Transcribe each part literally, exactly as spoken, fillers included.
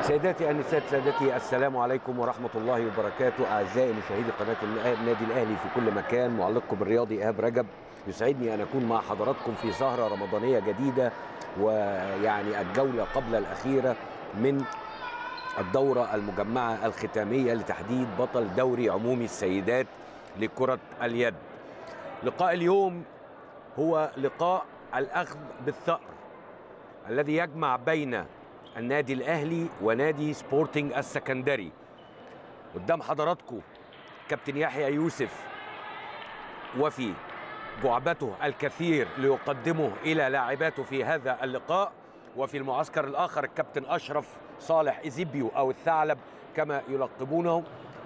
سيداتي النساء سادتي، السلام عليكم ورحمة الله وبركاته. أعزائي مشاهدي قناة النادي الأهلي في كل مكان، معلقكم الرياضي إيهاب رجب. يسعدني أن أكون مع حضراتكم في سهرة رمضانية جديدة، ويعني الجولة قبل الأخيرة من الدورة المجمعة الختامية لتحديد بطل دوري عمومي السيدات لكرة اليد. لقاء اليوم هو لقاء الأخذ بالثأر الذي يجمع بين النادي الأهلي ونادي سبورتنج السكندري. قدام حضراتكم كابتن يحيى يوسف، وفي جعبته الكثير ليقدمه إلى لاعباته في هذا اللقاء. وفي المعسكر الآخر الكابتن أشرف صالح إيزيبيو أو الثعلب كما يلقبونه،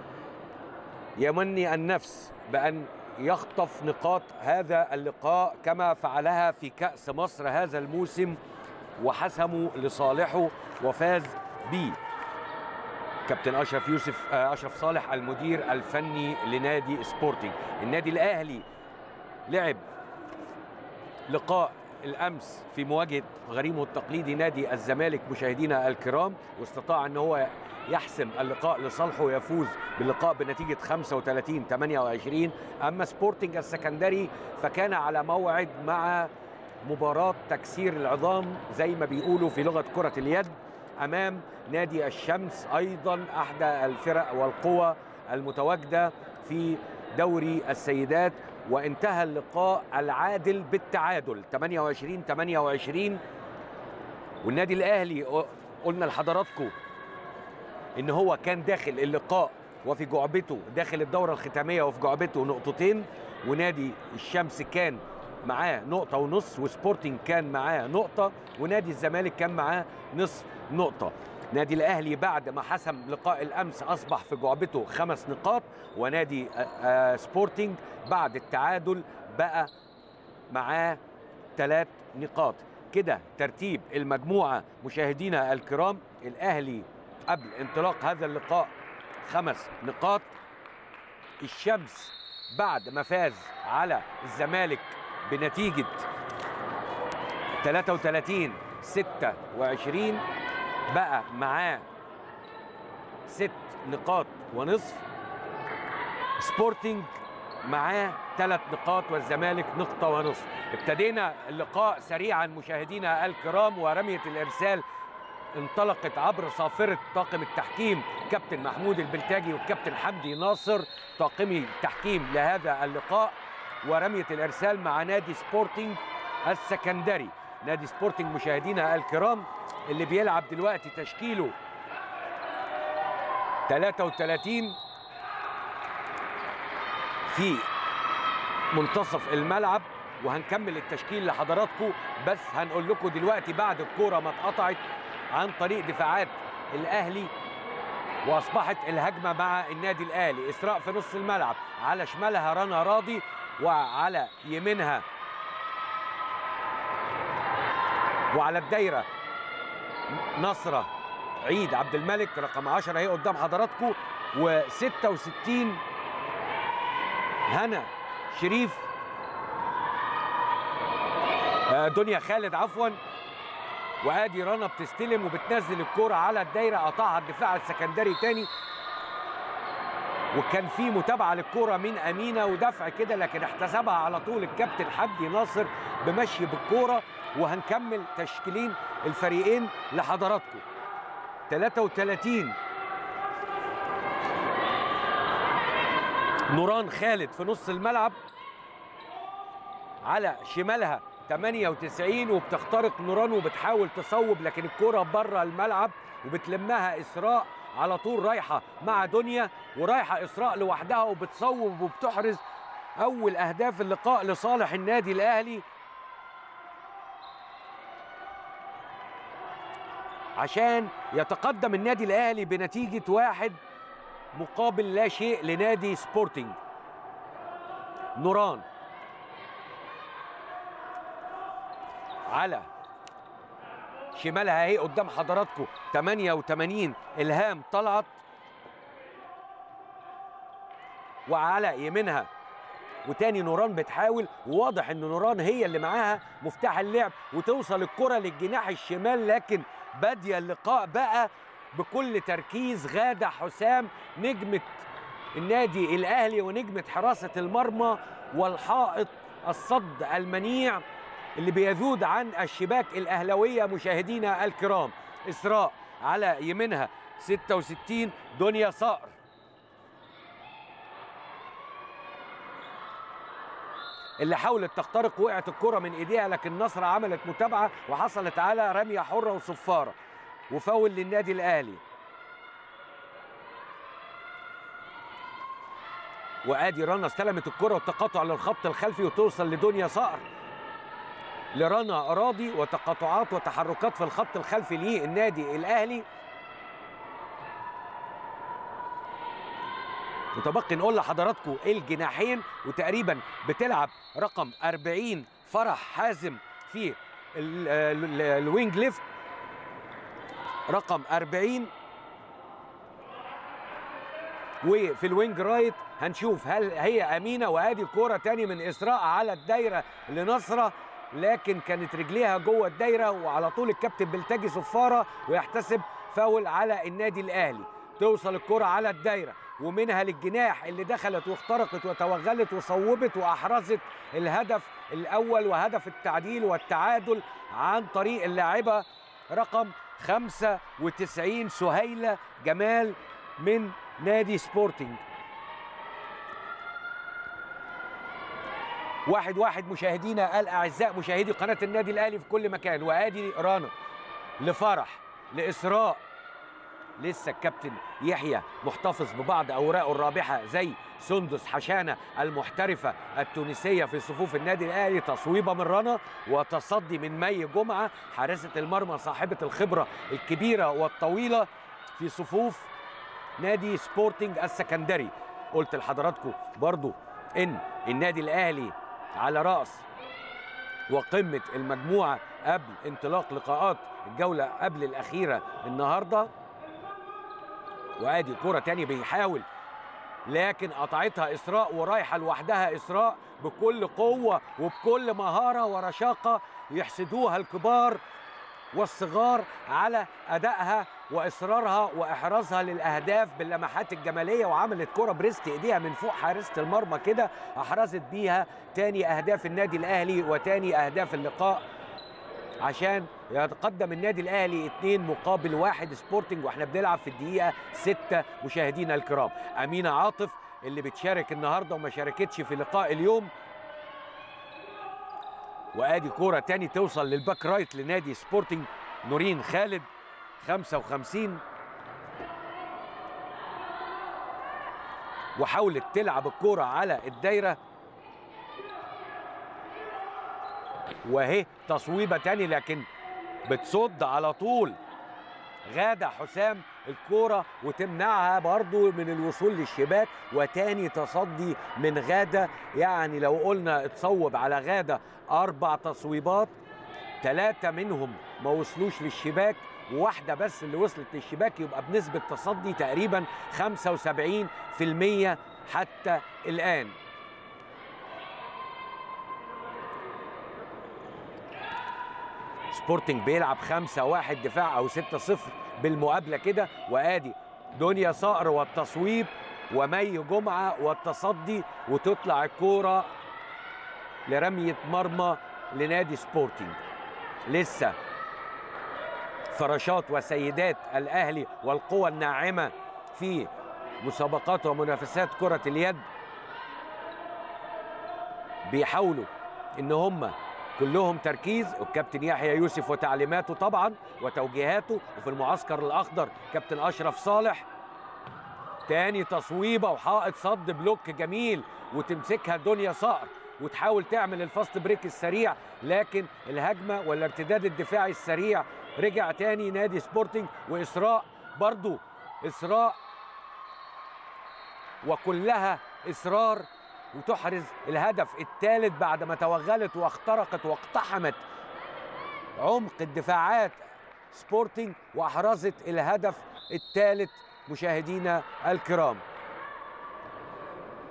يمني النفس بأن يخطف نقاط هذا اللقاء كما فعلها في كأس مصر هذا الموسم وحسموا لصالحه وفاز بيه. كابتن أشرف يوسف أشرف صالح المدير الفني لنادي سبورتنج. النادي الأهلي لعب لقاء الأمس في مواجهة غريمه التقليدي نادي الزمالك مشاهدينا الكرام، واستطاع أن هو يحسم اللقاء لصالحه ويفوز باللقاء بنتيجة خمسة وثلاثين ثمانية وعشرين. أما سبورتنج السكندري فكان على موعد مع مباراة تكسير العظام زي ما بيقولوا في لغة كرة اليد أمام نادي الشمس، أيضا أحدى الفرق والقوى المتواجدة في دوري السيدات. وانتهى اللقاء العادل بالتعادل ثمانية وعشرين ثمانية وعشرين. والنادي الأهلي قلنا لحضراتكم إن هو كان داخل اللقاء وفي جعبته داخل الدورة الختامية وفي جعبته نقطتين، ونادي الشمس كان معاه نقطة ونص، وسبورتنج كان معاه نقطة، ونادي الزمالك كان معاه نصف نقطة. نادي الأهلي بعد ما حسم لقاء الأمس أصبح في جعبته خمس نقاط، ونادي سبورتنج بعد التعادل بقى معاه ثلاث نقاط. كده ترتيب المجموعة مشاهدينا الكرام: الأهلي قبل انطلاق هذا اللقاء خمس نقاط، الشمس بعد ما فاز على الزمالك بنتيجة ثلاثة وثلاثين ستة وعشرين بقى معاه ست نقاط ونصف، سبورتنج معاه ثلاث نقاط والزمالك نقطة ونصف. ابتدينا اللقاء سريعا مشاهدينا الكرام، ورمية الإرسال انطلقت عبر صافرة طاقم التحكيم كابتن محمود البلتاجي والكابتن حمدي ناصر طاقمي التحكيم لهذا اللقاء. ورمية الإرسال مع نادي سبورتنج السكندري. نادي سبورتنج مشاهدينا الكرام اللي بيلعب دلوقتي تشكيله ثلاثة وثلاثين في منتصف الملعب، وهنكمل التشكيل لحضراتكم، بس هنقول لكم دلوقتي بعد الكورة ما اتقطعت عن طريق دفاعات الأهلي وأصبحت الهجمة مع النادي الأهلي. إسراء في نص الملعب، على شمالها رنا راضي، وعلى يمينها وعلى الدايرة نصرة عيد عبد الملك رقم عشرة اهي قدام حضراتكم، وستة وستين هنا شريف دنيا خالد عفوا. وادي رنا بتستلم وبتنزل الكرة على الدايرة، قطعها الدفاع السكندري تاني، وكان في متابعة للكرة من أمينة ودفع كده، لكن احتسبها على طول الكابتن حمدي ناصر بمشي بالكرة. وهنكمل تشكيلين الفريقين لحضراتكم. ثلاثة وثلاثين نوران خالد في نص الملعب، على شمالها ثمانية وتسعين وبتخترق نوران وبتحاول تصوب، لكن الكرة بره الملعب وبتلمها إسراء على طول رايحة مع دنيا، ورايحة إسراء لوحدها وبتصوب وبتحرز أول أهداف اللقاء لصالح النادي الأهلي، عشان يتقدم النادي الأهلي بنتيجة واحد مقابل لا شيء لنادي سبورتنج. نوران على شمالها اهي قدام حضراتكم ثمانية وثمانين إلهام طلعت، وعلى يمينها وتاني نوران بتحاول، وواضح ان نوران هي اللي معاها مفتاح اللعب، وتوصل الكرة للجناح الشمال، لكن بادية اللقاء بقى بكل تركيز غادة حسام نجمة النادي الأهلي ونجمة حراسة المرمى والحائط الصد المنيع اللي بيذود عن الشباك الأهلوية. مشاهدينا الكرام، إسراء على يمينها ستة وستين دنيا صقر، اللي حاولت تخترق وقعت الكرة من ايديها، لكن نصر عملت متابعة وحصلت على رمية حرة وصفارة وفاول للنادي الأهلي. وادي رنا استلمت الكرة والتقاطع للخط الخلفي وتوصل لدنيا صقر، لرنا أراضي وتقاطعات وتحركات في الخط الخلفي للنادي الأهلي. متبقي نقول لحضراتكم الجناحين، وتقريبا بتلعب رقم أربعين فرح حازم في الوينج ليفت، رقم أربعين، وفي الوينج رايت هنشوف هل هي أمينة. وادي كورة تاني من إسراء على الدايرة لنصرة، لكن كانت رجليها جوه الدايرة، وعلى طول الكابتن بلتجي صفارة ويحتسب فاول على النادي الأهلي. توصل الكرة على الدايرة ومنها للجناح اللي دخلت واخترقت وتوغلت وصوبت وأحرزت الهدف الأول وهدف التعديل والتعادل عن طريق اللاعبة رقم خمسة وتسعين سهيلة جمال من نادي سبورتنج. واحد واحد مشاهدينا الأعزاء، مشاهدي قناة النادي الأهلي في كل مكان. وآدي رنا لفرح لإسراء، لسه الكابتن يحيى محتفظ ببعض أوراقه الرابحة زي سندس حشانة المحترفة التونسية في صفوف النادي الأهلي. تصويبة من رنا وتصدي من مي جمعة حارسة المرمى صاحبة الخبرة الكبيرة والطويلة في صفوف نادي سبورتنج السكندري. قلت لحضراتكم برضو إن النادي الأهلي على رأس وقمة المجموعة قبل انطلاق لقاءات الجولة قبل الأخيرة النهاردة. وادي كرة تاني بيحاول، لكن قطعتها إسراء ورايحة لوحدها إسراء بكل قوة وبكل مهارة ورشاقة يحسدوها الكبار والصغار على أدائها وإصرارها وإحرازها للأهداف باللمحات الجمالية. وعملت كرة بريست إيديها من فوق حارسة المرمى كده، أحرزت بيها تاني أهداف النادي الأهلي وتاني أهداف اللقاء عشان يتقدم النادي الأهلي اتنين مقابل واحد سبورتنج، واحنا بنلعب في الدقيقة ستة مشاهدينا الكرام. أمينة عاطف اللي بتشارك النهاردة وما شاركتش في لقاء اليوم. وادي كورة تاني توصل للباك رايت لنادي سبورتنج نورين خالد خمسة وخمسين، وحاولت تلعب الكورة على الدايرة، وهي تصويبة تاني لكن بتصد على طول غادة حسام الكورة وتمنعها برضو من الوصول للشباك. وتاني تصدي من غادة، يعني لو قلنا اتصوب على غادة أربع تصويبات، ثلاثة منهم ما وصلوش للشباك وواحدة بس اللي وصلت للشباك، يبقى بنسبة تصدي تقريبا خمسة وسبعين في المية حتى الآن. سبورتنج بيلعب خمسة واحد دفاع أو ستة صفر بالمقابلة كده. وآدي دنيا صقر والتصويب ومي جمعة والتصدي، وتطلع الكورة لرمية مرمى لنادي سبورتنج. لسه فراشات وسيدات الأهلي والقوى الناعمة في مسابقات ومنافسات كرة اليد بيحاولوا إن هم كلهم تركيز. والكابتن يحيى يوسف وتعليماته طبعا وتوجيهاته، وفي المعسكر الأخضر كابتن أشرف صالح. تاني تصويبة وحائط صد بلوك جميل، وتمسكها دنيا صقر وتحاول تعمل الفاست بريك السريع، لكن الهجمة والارتداد الدفاعي السريع رجع تاني نادي سبورتنج. وإسراء برضو إسراء وكلها إصرار وتحرز الهدف الثالث بعد ما توغلت واخترقت واقتحمت عمق الدفاعات سبورتنج واحرزت الهدف الثالث مشاهدينا الكرام.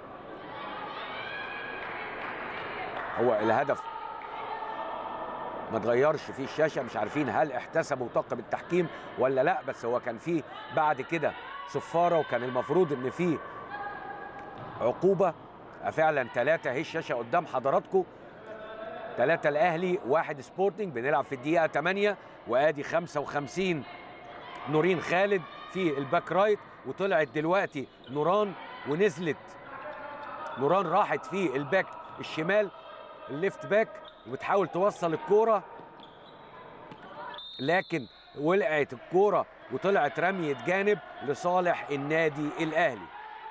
هو الهدف ما اتغيرش في الشاشه، مش عارفين هل احتسبوا طاقم التحكيم ولا لا، بس هو كان فيه بعد كده صفاره وكان المفروض ان فيه عقوبه. فعلا ثلاثه اهي الشاشه قدام حضراتكم، ثلاثه الاهلي واحد سبورتنج. بنلعب في الدقيقه ثمانية، وادي خمسة وخمسين نورين خالد في الباك رايت، وطلعت دلوقتي نوران ونزلت نوران راحت في الباك الشمال الليفت باك وبتحاول توصل الكوره، لكن ولعت الكوره وطلعت رميه جانب لصالح النادي الاهلي.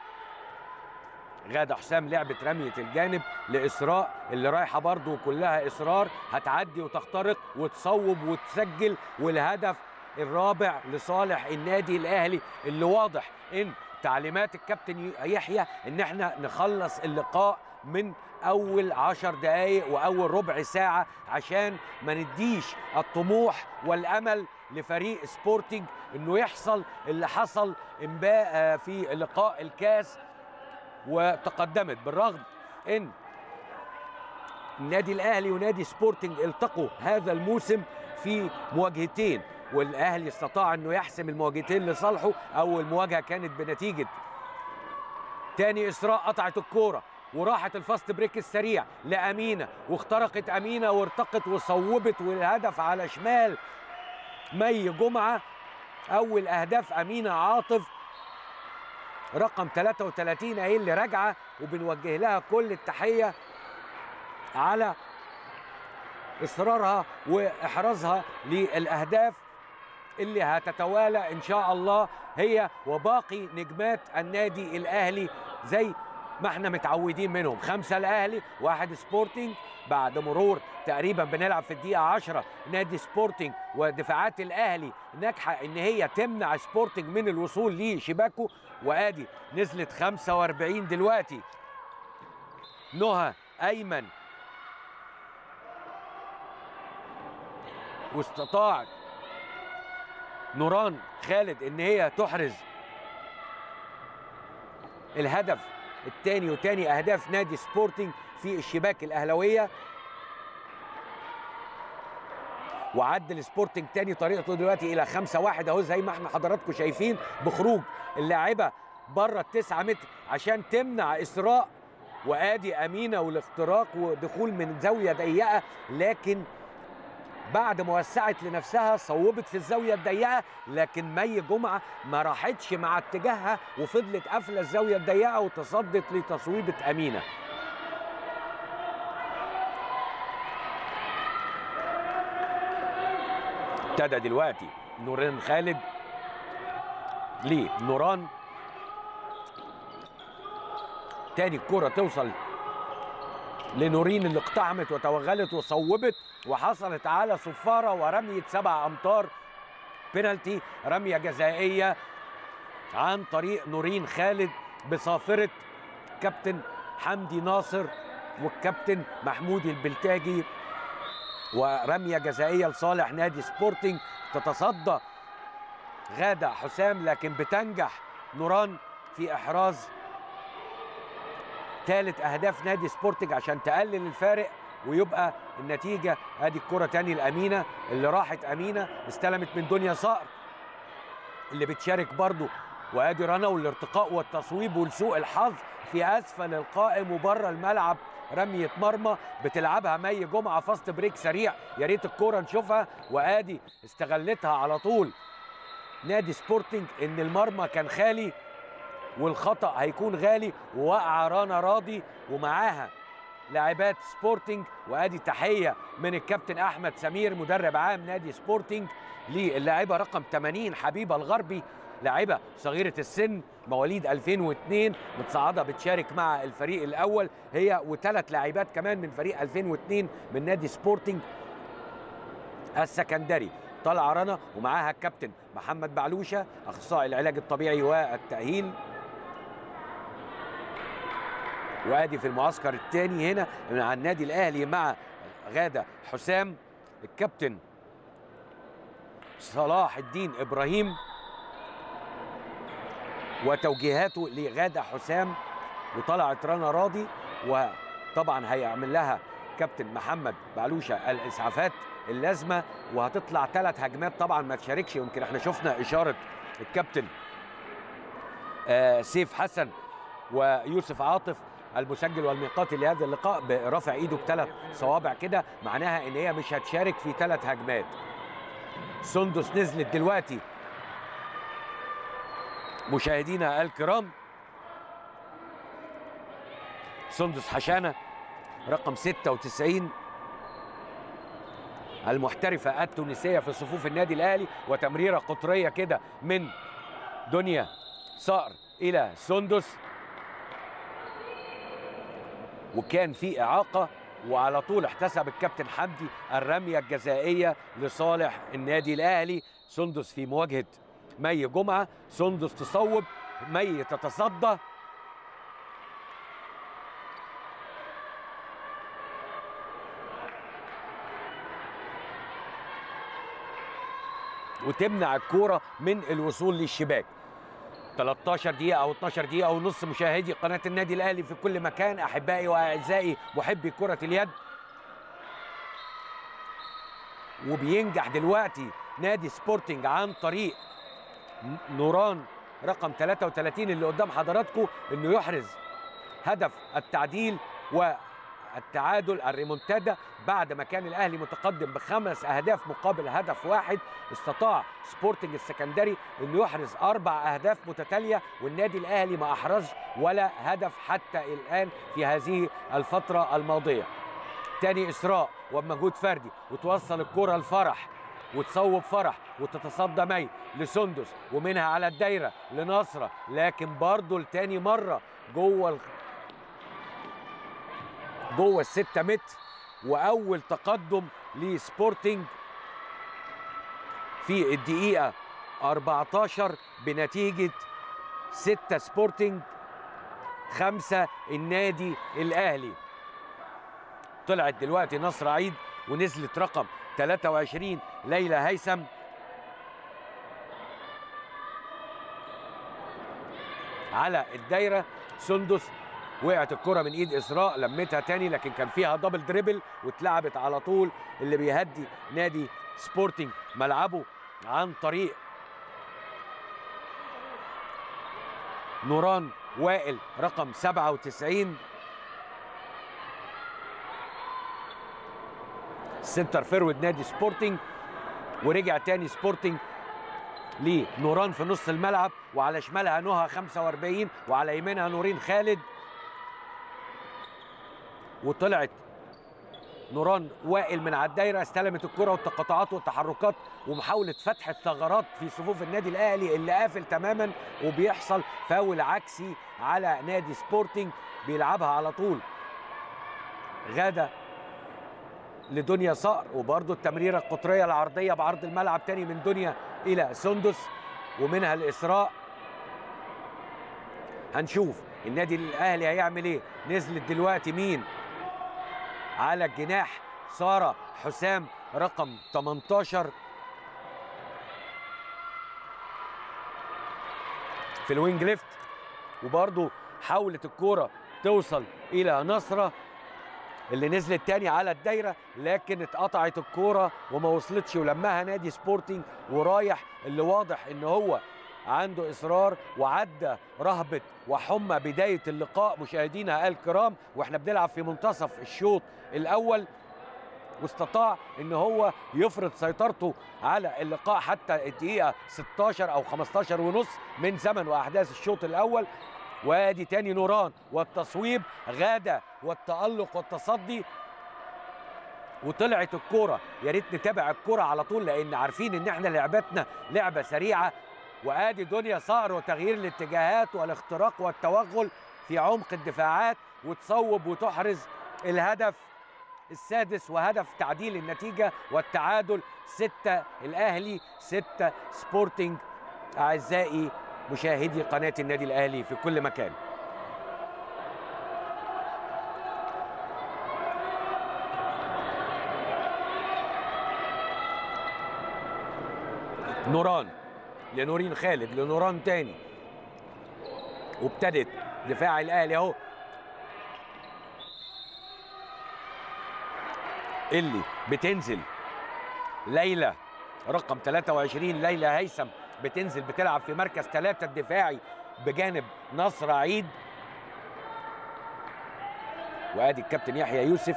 غادة حسام لعبت رميه الجانب لاسراء اللي رايحه برضو كلها اصرار، هتعدي وتخترق وتصوب وتسجل، والهدف الرابع لصالح النادي الاهلي، اللي واضح ان تعليمات الكابتن يحيى ان احنا نخلص اللقاء من اول عشر دقايق واول ربع ساعه عشان ما نديش الطموح والامل لفريق سبورتنج انه يحصل اللي حصل امبارح في لقاء الكاس وتقدمت، بالرغم ان النادي الاهلي ونادي سبورتنج التقوا هذا الموسم في مواجهتين، والاهلي استطاع انه يحسم المواجهتين لصالحه. اول مواجهه كانت بنتيجه تاني اسراء قطعت الكوره وراحت الفاست بريك السريع لامينه، واخترقت امينه وارتقت وصوبت، والهدف على شمال مي جمعه. اول اهداف امينه عاطف رقم ثلاثة وثلاثين اهي اللي راجعه، وبنوجه لها كل التحيه على اصرارها واحرازها للاهداف اللي هتتوالى ان شاء الله هي وباقي نجمات النادي الاهلي زي ما احنا متعودين منهم. خمسه الاهلي واحد سبورتنج. بعد مرور تقريبا بنلعب في الدقيقه عشرة نادي سبورتنج ودفاعات الاهلي ناجحه ان هي تمنع سبورتنج من الوصول لشباكه، وادي نزلت خمسة وأربعين دلوقتي نهى ايمن، واستطاعت نوران خالد ان هي تحرز الهدف الثاني وثاني اهداف نادي سبورتنج في الشباك الاهلاويه. وعدل سبورتنج تاني طريقته دلوقتي الى خمسة واحد اهو زي ما احنا حضراتكم شايفين، بخروج اللاعبه بره التسعة متر عشان تمنع اسراء، وادي امينه والاختراق ودخول من زاويه ضيقه، لكن بعد ما وسعت لنفسها صوبت في الزاويه الضيقه، لكن مي جمعه ما راحتش مع اتجاهها وفضلت قافله الزاويه الضيقه وتصدت لتصويبه امينه. ابتدى دلوقتي نورين خالد لنوران، تاني الكرة توصل لنورين اللي اقتحمت وتوغلت وصوبت، وحصلت على صفارة ورمية سبع أمتار بينالتي، رمية جزائية عن طريق نورين خالد بصافرة كابتن حمدي ناصر والكابتن محمود البلتاجي، ورمية جزائية لصالح نادي سبورتنج. تتصدى غادة حسام، لكن بتنجح نوران في إحراز ثالث أهداف نادي سبورتنج عشان تقلل الفارق ويبقى النتيجة. ادي الكرة تاني لأمينة اللي راحت، أمينة استلمت من دنيا صقر اللي بتشارك برضو، وادي رنا والارتقاء والتصويب ولسوء الحظ في أسفل القائم وبره الملعب رمية مرمى بتلعبها مي جمعة فاست بريك سريع، يا ريت الكرة نشوفها، وادي استغلتها على طول نادي سبورتنج ان المرمى كان خالي والخطأ هيكون غالي، ووقع رنا راضي ومعاها لاعبات سبورتنج. وادي تحيه من الكابتن احمد سمير مدرب عام نادي سبورتنج للاعبه رقم ثمانين حبيبه الغربي، لاعبه صغيره السن مواليد ألفين واثنين متصاعده بتشارك مع الفريق الاول، هي وثلاث لاعبات كمان من فريق ألفين واثنين من نادي سبورتنج السكندري. طلع رنا ومعاها الكابتن محمد بعلوشه اخصائي العلاج الطبيعي والتاهيل. وادي في المعسكر الثاني هنا مع النادي الاهلي مع غادة حسام الكابتن صلاح الدين ابراهيم وتوجيهاته لغادة حسام، وطلعت رنا راضي، وطبعا هيعمل لها الكابتن محمد بعلوشه الاسعافات اللازمه، وهتطلع ثلاث هجمات طبعا ما تشاركش. يمكن احنا شفنا اشاره الكابتن آه سيف حسن ويوسف عاطف المسجل والميقاتي لهذا اللقاء برفع ايده بثلاث صوابع كده، معناها ان هي مش هتشارك في ثلاث هجمات. سندس نزلت دلوقتي مشاهدينا الكرام، سندس حشانه رقم ستة وتسعين المحترفه التونسيه في صفوف النادي الاهلي، وتمريره قطريه كده من دنيا صقر الى سندس، وكان في اعاقه وعلى طول احتسب الكابتن حمدي الرميه الجزائيه لصالح النادي الاهلي. سندس في مواجهه مي جمعه، سندس تصوب، مي تتصدى، وتمنع الكوره من الوصول للشباك. ثلاثة عشر دقيقة أو اثناشر دقيقة ونص مشاهدي قناة النادي الأهلي في كل مكان، أحبائي وأعزائي محبي كرة اليد. وبينجح دلوقتي نادي سبورتنج عن طريق نوران رقم ثلاثة وثلاثين اللي قدام حضراتكم إنه يحرز هدف التعديل والتعادل الريمونتادا. بعد ما كان الأهلي متقدم بخمس أهداف مقابل هدف واحد، استطاع سبورتنج السكندري انه يحرز اربع اهداف متتاليه، والنادي الاهلي ما احرزش ولا هدف حتى الان في هذه الفتره الماضيه. تاني اسراء وبمجهود فردي، وتوصل الكره لفرح وتصوب فرح، وتتصدى مي لسندس، ومنها على الدايره لنصره، لكن برضه لتاني مره جوه جوه الستة متر. واول تقدم لسبورتنج في الدقيقة أربعة عشر بنتيجة ستة سبورتنج خمسة النادي الأهلي. طلعت دلوقتي نصر عيد ونزلت رقم ثلاثة وعشرين ليلى هيثم. على الدايرة سندس، وقعت الكرة من ايد اسراء، لمتها تاني لكن كان فيها دبل دريبل واتلعبت على طول، اللي بيهدي نادي سبورتنج ملعبه عن طريق نوران وائل رقم سبعة وتسعين سنتر فيرود نادي سبورتنج. ورجع تاني سبورتنج لنوران في نص الملعب، وعلى شمالها نهى خمسة وأربعين، وعلى يمينها نورين خالد. وطلعت نوران وائل من على الدايره، استلمت الكره والتقاطعات والتحركات ومحاوله فتح الثغرات في صفوف النادي الاهلي اللي قافل تماما، وبيحصل فاول عكسي على نادي سبورتنج. بيلعبها على طول غاده لدنيا صقر، وبرده التمريره القطريه العرضيه بعرض الملعب تاني من دنيا الى سندس، ومنها الاسراء. هنشوف النادي الاهلي هيعمل ايه. نزلت دلوقتي مين على الجناح؟ ساره حسام رقم ثمانية عشر في الوينج ليفت، وبرده حاولت الكوره توصل الى نصره اللي نزلت تاني على الدايره، لكن اتقطعت الكوره وما وصلتش، ولمها نادي سبورتنج ورايح، اللي واضح ان هو عنده اصرار وعدى رهبه وحمى بدايه اللقاء مشاهدينا الكرام، واحنا بنلعب في منتصف الشوط الاول، واستطاع ان هو يفرض سيطرته على اللقاء حتى الدقيقه ستاشر او خمستاشر ونص من زمن واحداث الشوط الاول. وادي تاني نوران والتصويب، غاده والتالق والتصدي، وطلعت الكوره. يا ريت نتابع الكوره على طول لان عارفين ان احنا لعبتنا لعبه سريعه. وادي دنيا صقر وتغيير الاتجاهات والاختراق والتوغل في عمق الدفاعات، وتصوب وتحرز الهدف السادس وهدف تعديل النتيجه والتعادل. ستة الاهلي ستة سبورتنج. اعزائي مشاهدي قناه النادي الاهلي في كل مكان، نوران لنورين خالد لنوران تاني، وابتدت دفاع الاهلي اهو اللي بتنزل ليلى رقم ثلاثة وعشرين، ليلى هيثم بتنزل بتلعب في مركز ثلاثة الدفاعي بجانب نصر عيد. وادي الكابتن يحيى يوسف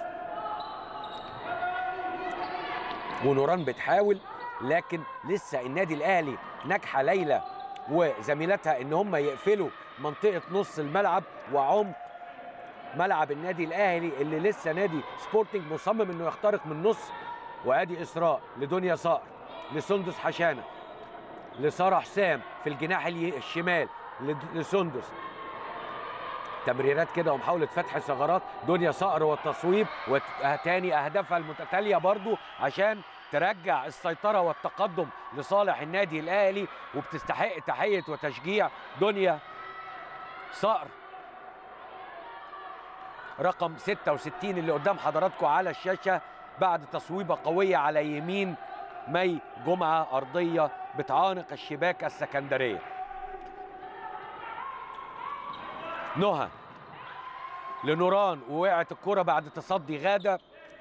ونوران بتحاول، لكن لسه النادي الاهلي ناجحه ليلى وزميلتها ان هم يقفلوا منطقه نص الملعب وعمق ملعب النادي الاهلي اللي لسه نادي سبورتنج مصمم انه يخترق من النص. وادي اسراء لدنيا صقر لسندس حشانه لساره حسام في الجناح الشمال لسندس، تمريرات كده ومحاوله فتح ثغرات دنيا صقر والتصويب، وتاني اهدافها المتتاليه برضو عشان ترجع السيطره والتقدم لصالح النادي الاهلي، وبتستحق تحيه وتشجيع دنيا صقر رقم ستة وستين اللي قدام حضراتكم على الشاشه بعد تصويبه قويه على يمين مي جمعه ارضيه بتعانق الشباك السكندريه. نهى لنوران ووقعت الكرة بعد تصدي غادة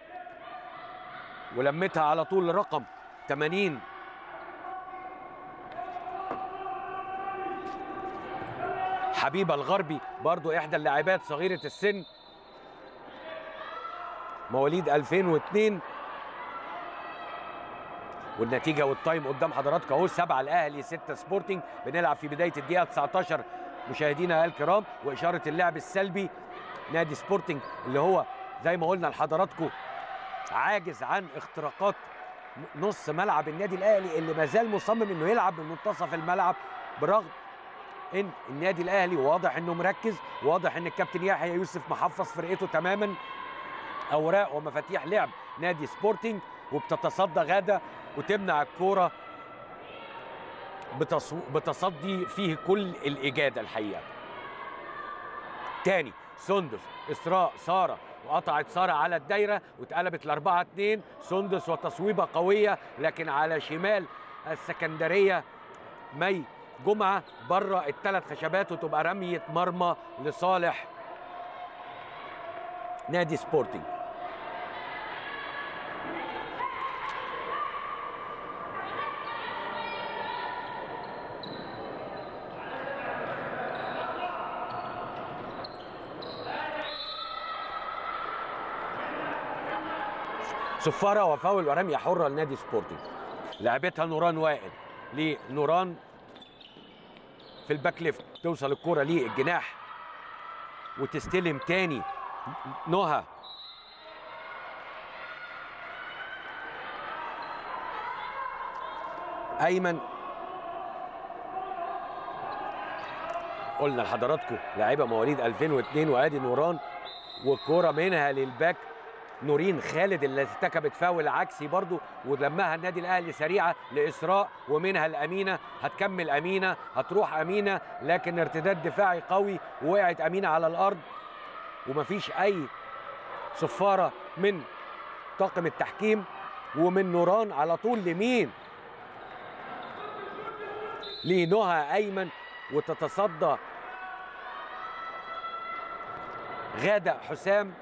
ولمتها على طول رقم ثمانين حبيبة الغربي، برضو إحدى اللاعبات صغيرة السن مواليد ألفين واثنين. والنتيجة والتايم قدام حضراتكم أهو، سبعة الأهلي ستة سبورتنج. بنلعب في بداية الدقيقة تسعة عشر مشاهدينا الكرام، وإشارة اللعب السلبي نادي سبورتنج اللي هو زي ما قلنا لحضراتكم عاجز عن اختراقات نص ملعب النادي الاهلي اللي ما زال مصمم انه يلعب من منتصف الملعب، برغم ان النادي الاهلي واضح انه مركز، واضح ان الكابتن يحيى يوسف محفظ فرقته تماما. اوراق ومفاتيح لعب نادي سبورتنج، وبتتصدى غاده وتمنع الكوره بتصدي فيه كل الاجاده الحقيقه. تاني سندس اسراء ساره، وقطعت ساره على الدايره واتقلبت لأربعة اتنين. سندس وتصويبه قويه لكن على شمال السكندريه مي جمعه بره الثلاث خشبات، وتبقى رميه مرمى لصالح نادي سبورتنج. صفاره وفاول ورميه حره لنادي سبورتنج. لعبتها نوران وائل لنوران في الباك ليفت، توصل الكره للجناح وتستلم تاني نهى ايمن. قلنا لحضراتكم لاعيبه مواليد ألفين واثنين، وادي نوران والكره منها للباك نورين خالد اللي ارتكبت فاول عكسي برضو، ولمها النادي الاهلي سريعه لاسراء، ومنها الامينه. هتكمل امينه، هتروح امينه، لكن ارتداد دفاعي قوي ووقعت امينه على الارض، ومفيش اي صفاره من طاقم التحكيم. ومن نوران على طول لمين؟ لنهى ايمن، وتتصدى غاده حسام،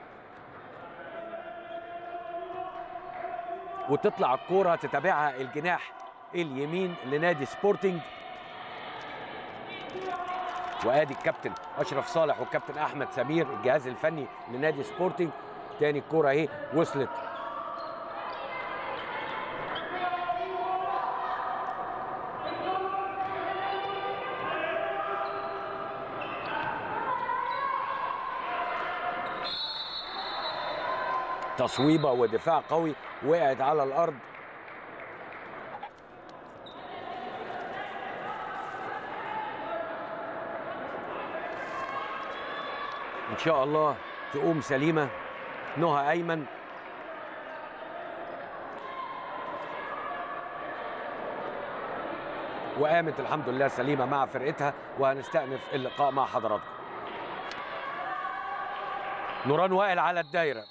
وتطلع الكوره تتابعها الجناح اليمين لنادي سبورتنج. وادي الكابتن اشرف صالح والكابتن احمد سمير الجهاز الفني لنادي سبورتنج. تاني الكوره اهي وصلت تصويبه ودفاع قوي، وقعت على الارض. ان شاء الله تقوم سليمه نهى ايمن. وقامت الحمد لله سليمه مع فرقتها، وهنستأنف اللقاء مع حضراتكم. نوران وائل على الدايره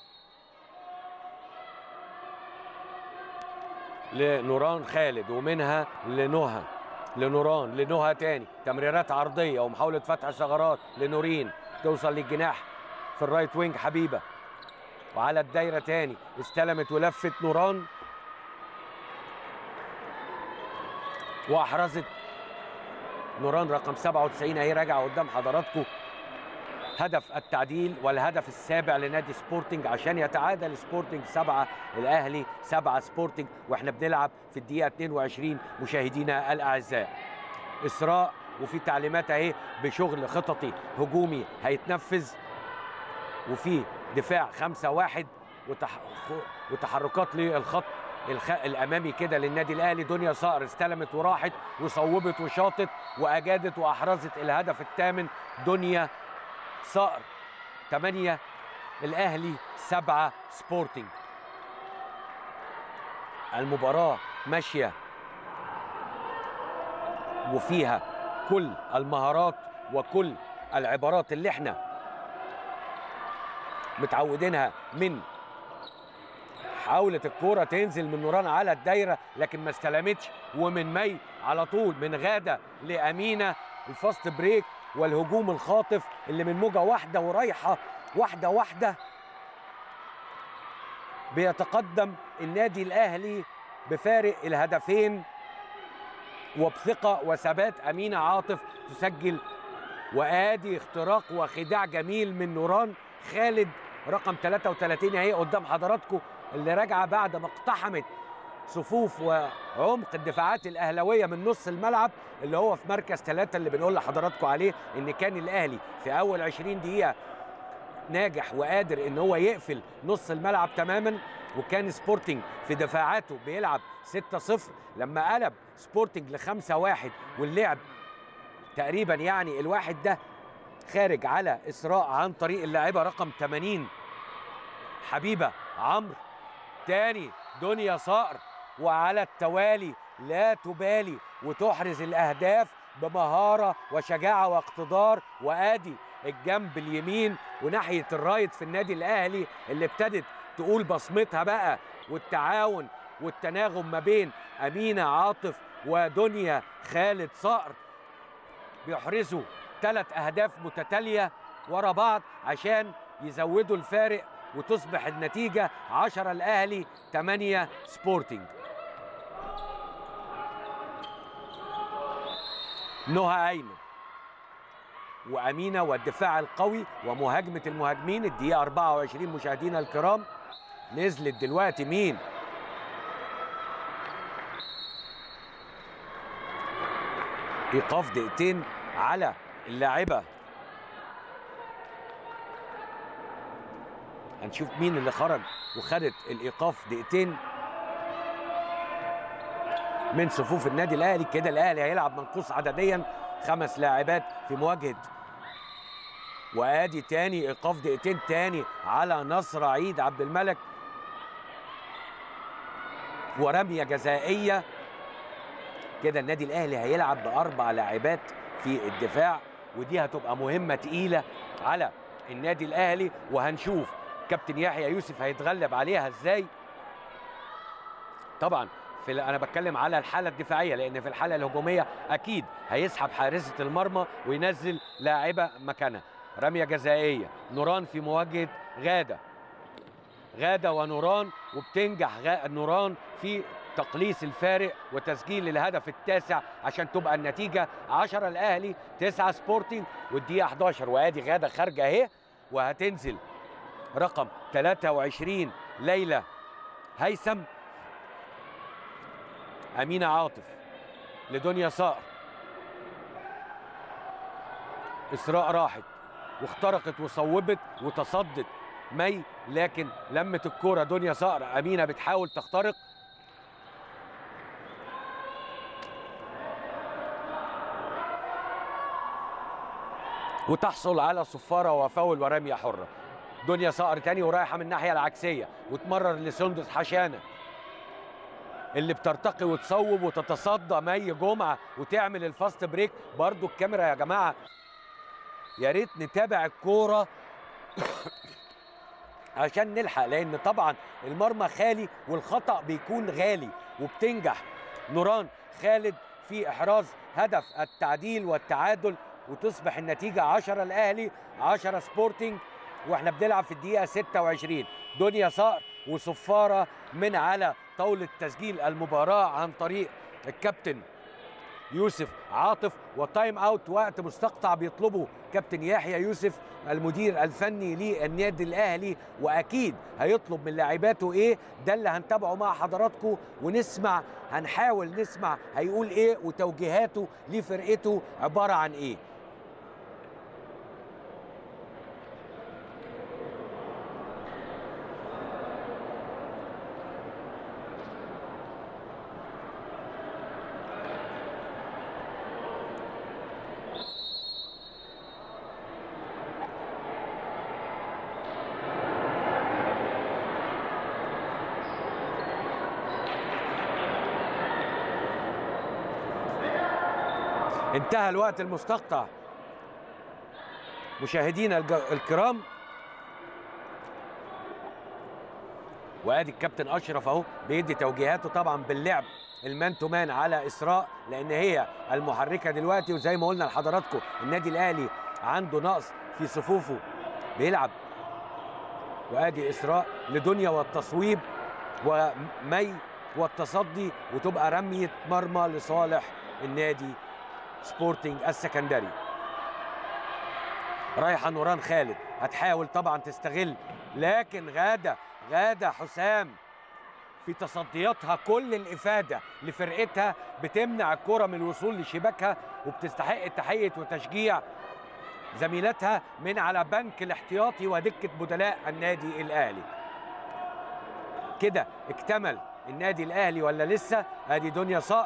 لنوران خالد، ومنها لنهى لنوران لنهى تاني، تمريرات عرضيه ومحاوله فتح ثغرات لنورين، توصل للجناح في الرايت وينج حبيبه، وعلى الدايره تاني استلمت ولفت نوران واحرزت نوران رقم سبعة وتسعين اهي راجعه قدام حضراتكم. هدف التعديل والهدف السابع لنادي سبورتنج عشان يتعادل سبورتنج سبعة الاهلي سبعة سبورتنج، واحنا بنلعب في الدقيقه اتنين وعشرين مشاهدينا الاعزاء. اسراء وفي تعليمات اهي بشغل خططي هجومي هيتنفذ، وفي دفاع خمسة واحد وتح... وتحركات للخط الخ... الامامي كده للنادي الاهلي. دنيا صقر استلمت وراحت وصوبت وشاطت واجادت واحرزت الهدف الثامن. دنيا صقر ثمانية الاهلي سبعة سبورتنج. المباراة ماشية وفيها كل المهارات وكل العبارات اللي احنا متعودينها من حاولت الكرة تنزل من نوران على الدايرة لكن ما استلمتش، ومن مي على طول من غادة لأمينة الفاست بريك والهجوم الخاطف اللي من موجة واحدة ورايحة واحدة واحدة. بيتقدم النادي الأهلي بفارق الهدفين وبثقة وثبات. أمينة عاطف تسجل، وآدي اختراق وخداع جميل من نوران خالد رقم ثلاثة وثلاثين اهي قدام حضراتكم، اللي راجعه بعد ما اقتحمت صفوف وعمق الدفاعات الاهلاويه من نص الملعب اللي هو في مركز ثلاثة اللي بنقول لحضراتكم عليه ان كان الاهلي في اول عشرين دقيقه ناجح وقادر ان هو يقفل نص الملعب تماما، وكان سبورتنج في دفاعاته بيلعب ستة صفر. لما قلب سبورتنج ل خمسة واحد واللعب تقريبا يعني الواحد ده خارج على إسراء عن طريق اللاعبة رقم ثمانين حبيبة عمرو، تاني دنيا صقر، وعلى التوالي لا تبالي وتحرز الأهداف بمهارة وشجاعة واقتدار. وآدي الجنب اليمين وناحية الرايت في النادي الأهلي اللي ابتدت تقول بصمتها بقى، والتعاون والتناغم ما بين أمينة عاطف ودنيا خالد صقر بيحرزوا ثلاث أهداف متتالية ورا بعض عشان يزودوا الفارق وتصبح النتيجة عشرة الأهلي ثمانية سبورتنج. نهى أيمن وأمينة والدفاع القوي ومهاجمة المهاجمين. الدقيقة أربعة وعشرين مشاهدينا الكرام. نزلت دلوقتي مين؟ إيقاف دقيقتين على اللاعبة. هنشوف مين اللي خرج وخدت الإيقاف دقيقتين من صفوف النادي الأهلي. كده الأهلي هيلعب منقوص عدديا خمس لاعبات في مواجهة، وآدي تاني إيقاف دقيقتين تاني على نصر عيد عبد الملك، ورمية جزائية. كده النادي الأهلي هيلعب بأربع لاعبات في الدفاع، ودي هتبقى مهمة تقيلة على النادي الأهلي، وهنشوف كابتن يحيى يوسف هيتغلب عليها ازاي. طبعا في انا بتكلم على الحالة الدفاعية، لأن في الحالة الهجومية أكيد هيسحب حارسة المرمى وينزل لاعبة مكانها. رمية جزائية، نوران في مواجهة غادة، غادة ونوران، وبتنجح نوران في تقليص الفارق وتسجيل الهدف التاسع عشان تبقى النتيجة عشرة الأهلي تسعة سبورتنج. والدقيقة حداشر وادي غادة خارجة اهي، وهتنزل رقم ثلاثة وعشرين ليلى هيثم. أمينة عاطف لدنيا صقر، إسراء راحت واخترقت وصوبت وتصدت مي، لكن لمت الكرة دنيا صقر. أمينة بتحاول تخترق وتحصل على صفارة وفاول ورمية حرة. دنيا صقر تاني ورايحة من الناحية العكسية وتمرر لسندس حشانة اللي بترتقي وتصوب وتتصدى مي جمعة وتعمل الفاست بريك. برضو الكاميرا يا جماعة يا ريت نتابع الكورة عشان نلحق، لأن طبعا المرمى خالي والخطأ بيكون غالي. وبتنجح نوران خالد في إحراز هدف التعديل والتعادل، وتصبح النتيجة عشرة الأهلي عشرة سبورتنج. واحنا بنلعب في الدقيقه ستة وعشرين. دنيا صقر وصفاره من على طاوله تسجيل المباراه عن طريق الكابتن يوسف عاطف، وتايم اوت وقت مستقطع بيطلبه كابتن يحيى يوسف المدير الفني للنادي الاهلي، واكيد هيطلب من لاعباته ايه. ده اللي هنتابعه مع حضراتكم ونسمع، هنحاول نسمع هيقول ايه وتوجيهاته لفرقته عباره عن ايه. انتهى الوقت المستقطع مشاهدينا الكرام، وادي الكابتن اشرف اهو بيدي توجيهاته طبعا باللعب المان تو مان على اسراء، لان هي المحركه دلوقتي. وزي ما قلنا لحضراتكم النادي الاهلي عنده نقص في صفوفه، بيلعب. وادي اسراء لدنيا والتصويب ومي والتصدي، وتبقى رميه مرمى لصالح النادي سبورتنج السكندري. رايحه نوران خالد، هتحاول طبعا تستغل، لكن غاده غاده حسام في تصدياتها كل الافاده لفرقتها، بتمنع الكره من الوصول لشباكها، وبتستحق تحيه وتشجيع زميلتها من على بنك الاحتياطي ودكه بدلاء النادي الاهلي. كده اكتمل النادي الاهلي ولا لسه؟ ادي دنيا صقر،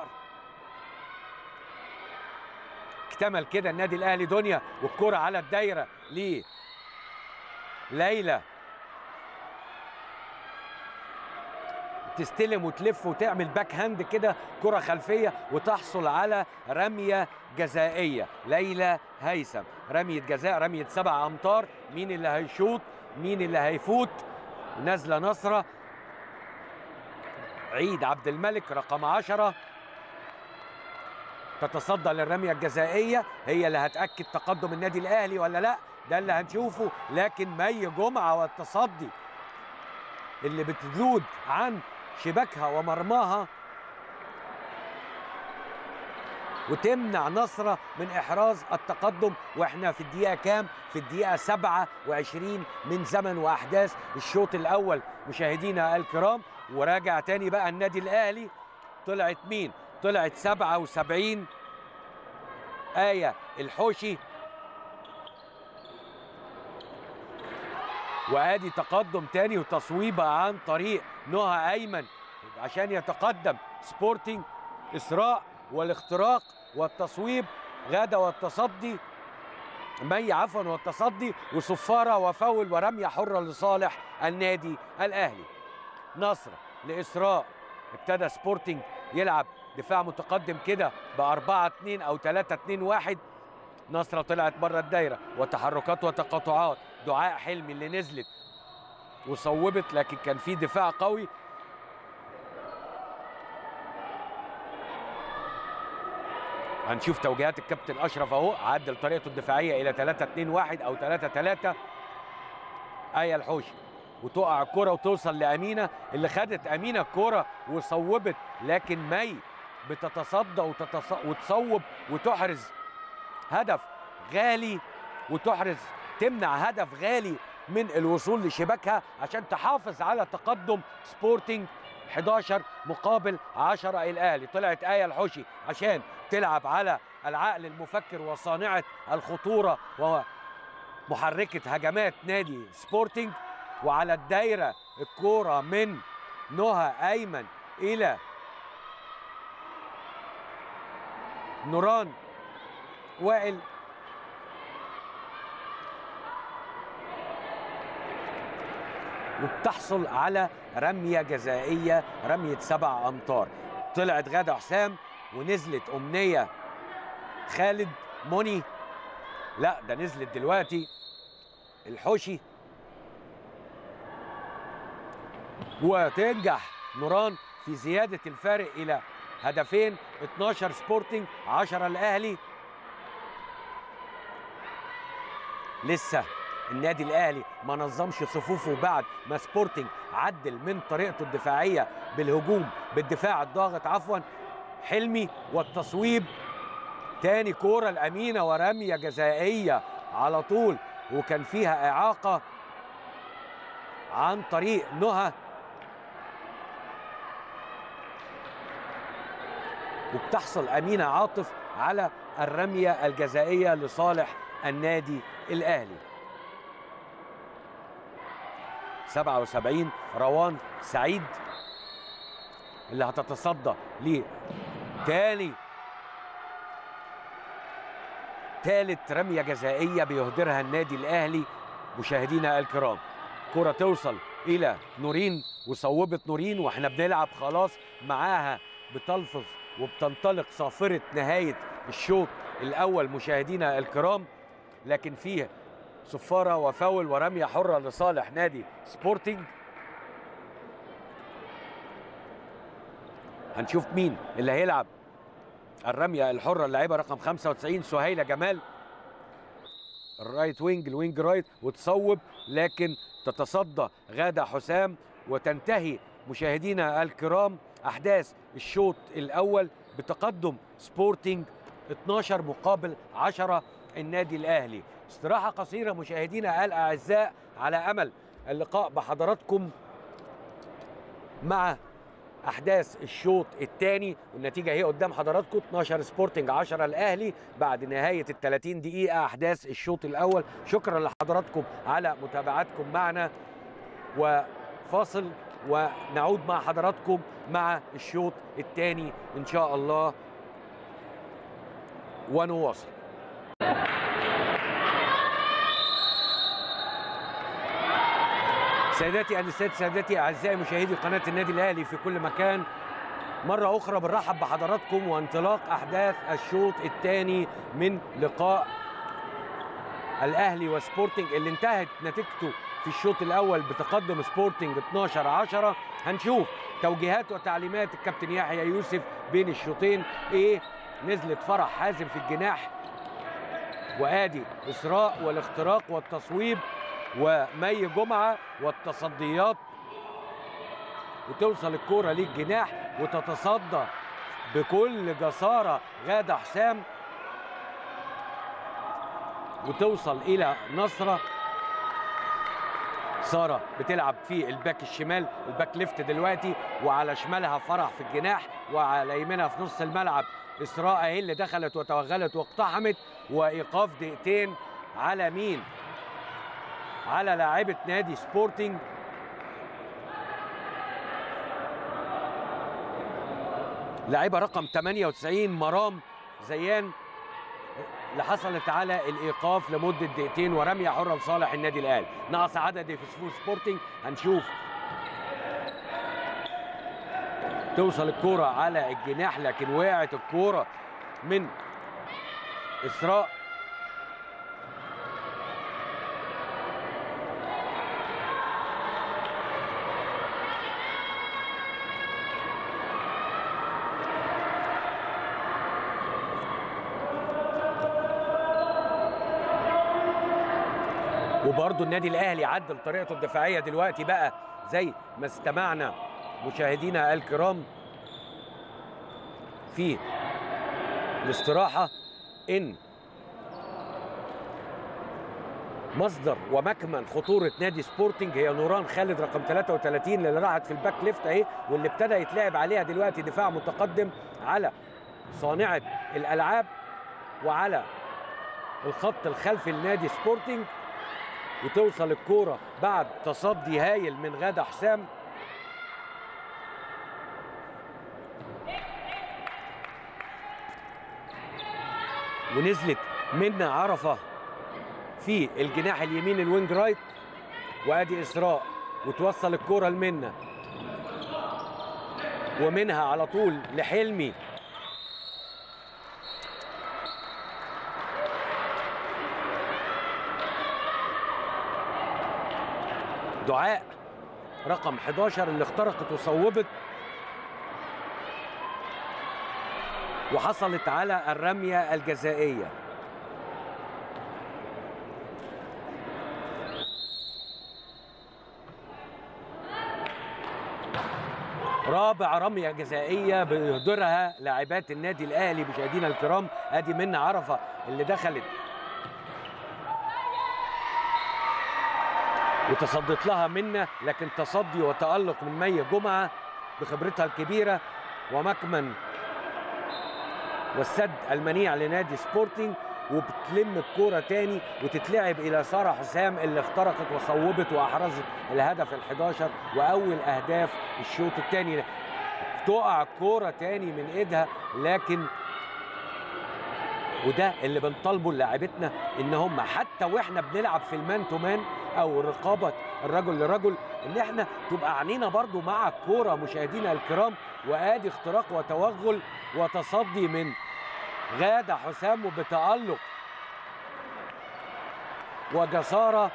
اكتمل كده النادي الاهلي. دنيا والكره على الدايره ليه ليلى، تستلم وتلف وتعمل باك هاند كده كره خلفيه وتحصل على رميه جزائيه. ليلى هيثم رميه جزاء، رميه سبع امتار. مين اللي هيشوط؟ مين اللي هيفوت؟ نازله نصره، عيد عبد الملك رقم عشرة تتصدى للرميه الجزائيه، هي اللي هتاكد تقدم النادي الاهلي ولا لا، ده اللي هنشوفه. لكن مي جمعه والتصدي اللي بتذود عن شباكها ومرماها وتمنع نصرة من إحراز التقدم. وإحنا في الدقيقة كام؟ في الدقيقة سبعة وعشرين من زمن وأحداث الشوط الأول مشاهدينا الكرام. وراجع تاني بقى النادي الأهلي، طلعت مين؟ طلعت سبعة وسبعين آية الحوشي، وادي تقدم تاني وتصويبه عن طريق نهى ايمن عشان يتقدم سبورتنج. اسراء والاختراق والتصويب، غاده والتصدي، مي عفوا والتصدي، وصفاره وفول ورميه حره لصالح النادي الاهلي. نصر لاسراء، ابتدى سبورتنج يلعب دفاع متقدم كده ب أربعة اتنين او ثلاثة اتنين واحد. نصرة طلعت بره الدايره وتحركات وتقاطعات. دعاء حلمي اللي نزلت وصوبت، لكن كان في دفاع قوي. هنشوف توجيهات الكابتن اشرف اهو، عدل طريقته الدفاعيه الى ثلاثة اتنين واحد او ثلاثة ثلاثة. آية الحوشي وتقع الكره وتوصل لامينه، اللي خدت امينه الكره وصوبت، لكن مي بتتصدى وتتص... وتصوب وتحرز هدف غالي، وتحرز تمنع هدف غالي من الوصول لشباكها عشان تحافظ على تقدم سبورتنج حداشر مقابل عشرة. الاهلي طلعت آية الحوشي عشان تلعب على العقل المفكر وصانعة الخطورة ومحركة هجمات نادي سبورتنج. وعلى الدايرة الكورة من نهى أيمن إلى نوران وائل، وبتحصل على رمية جزائية، رمية سبع أمتار. طلعت غادة حسام ونزلت أمنية خالد مني، لا ده نزلت دلوقتي الحوشي، وتنجح نوران في زيادة الفارق إلى هدفين. اتناشر سبورتنج عشرة الأهلي. لسه النادي الاهلي ما نظمش صفوفه بعد ما سبورتنج عدل من طريقته الدفاعيه بالهجوم بالدفاع الضاغط عفوا. حلمي والتصويب، تاني كوره الامينه ورميه جزائيه على طول، وكان فيها اعاقه عن طريق نهى، وبتحصل امينه عاطف على الرميه الجزائيه لصالح النادي الاهلي. سبعة وسبعين روان سعيد اللي هتتصدى لتاني ثالث رميه جزائيه بيهدرها النادي الاهلي. مشاهدينا الكرام، كرة توصل الى نورين وصوبت نورين واحنا بنلعب خلاص معاها، بتلفظ وبتنطلق صافره نهايه الشوط الاول مشاهدينا الكرام، لكن فيه صفاره وفاول ورميه حره لصالح نادي سبورتنج. هنشوف مين اللي هيلعب الرميه الحره. اللاعبه رقم خمسة وتسعين سهيله جمال، الرايت وينج الوينج رايت، وتصوب لكن تتصدى غادة حسام. وتنتهي مشاهدينا الكرام احداث الشوط الاول بتقدم سبورتنج اثناشر مقابل عشرة النادي الاهلي. استراحه قصيره مشاهدينا الاعزاء على امل اللقاء بحضراتكم مع احداث الشوط الثاني، والنتيجه هي قدام حضراتكم اثناشر سبورتنج عشرة الاهلي بعد نهايه ال ثلاثين دقيقه احداث الشوط الاول. شكرا لحضراتكم على متابعتكم معنا، وفاصل ونعود مع حضراتكم مع الشوط الثاني ان شاء الله ونواصل. سيداتي النساء سادتي اعزائي مشاهدي قناه النادي الاهلي في كل مكان، مره اخرى بنرحب بحضراتكم وانطلاق احداث الشوط الثاني من لقاء الاهلي وسبورتنج اللي انتهت نتيجته في الشوط الاول بتقدم سبورتنج اثناشر عشرة. هنشوف توجيهات وتعليمات الكابتن يحيى يوسف بين الشوطين ايه. نزلت فرح حازم في الجناح، وادي اسراء والاختراق والتصويب، ومي جمعه والتصديات، وتوصل الكوره للجناح وتتصدى بكل جساره غاده حسام، وتوصل الى نصره. ساره بتلعب في الباك الشمال، الباك ليفت دلوقتي، وعلى شمالها فرح في الجناح، وعلى يمينها في نص الملعب اسراء هي اللي دخلت وتوغلت واقتحمت. وايقاف دقيقتين على مين؟ على لاعبة نادي سبورتنج لاعبة رقم ثمانية وتسعين مرام زيان، اللي حصلت على الايقاف لمده دقيقتين ورميه حره لصالح النادي الاهلي. نقص عددي في صفوف سبورتنج. هنشوف توصل الكوره على الجناح لكن وقعت الكوره من اسراء. وبرضه النادي الاهلي عدل طريقته الدفاعيه دلوقتي بقى زي ما استمعنا مشاهدينا الكرام في الاستراحه، ان مصدر ومكمن خطوره نادي سبورتنج هي نوران خالد رقم ثلاثة وثلاثين اللي راحت في الباك ليفت اهي، واللي ابتدى يتلعب عليها دلوقتي دفاع متقدم على صانعه الالعاب وعلى الخط الخلفي لنادي سبورتنج. وتوصل الكوره بعد تصدي هايل من غادة حسام، ونزلت منا عرفه في الجناح اليمين الوينج رايت، وادي اسراء وتوصل الكوره لمنا، ومنها على طول لحلمي، دعاء رقم احد عشر اللي اخترقت وصوبت وحصلت على الرميه الجزائيه. رابع رميه جزائيه بيهدرها لاعبات النادي الاهلي. مشاهدينا الكرام ادي منى عرفه اللي دخلت وتصدت لها منى، لكن تصدي وتألق من مي جمعه بخبرتها الكبيره ومكمن والسد المنيع لنادي سبورتنج، وبتلم الكوره تاني وتتلعب الى ساره حسام اللي اخترقت وصوبت واحرزت الهدف الحداشر واول اهداف الشوط الثاني. تقع الكوره تاني من ايدها، لكن وده اللي بنطالبه للاعبتنا ان هم حتى واحنا بنلعب في المان تو مان او رقابه الرجل لرجل ان احنا تبقى عينينا برضو مع الكوره. مشاهدينا الكرام وادي اختراق وتوغل وتصدي من غادة حسام وبتألق وجسارة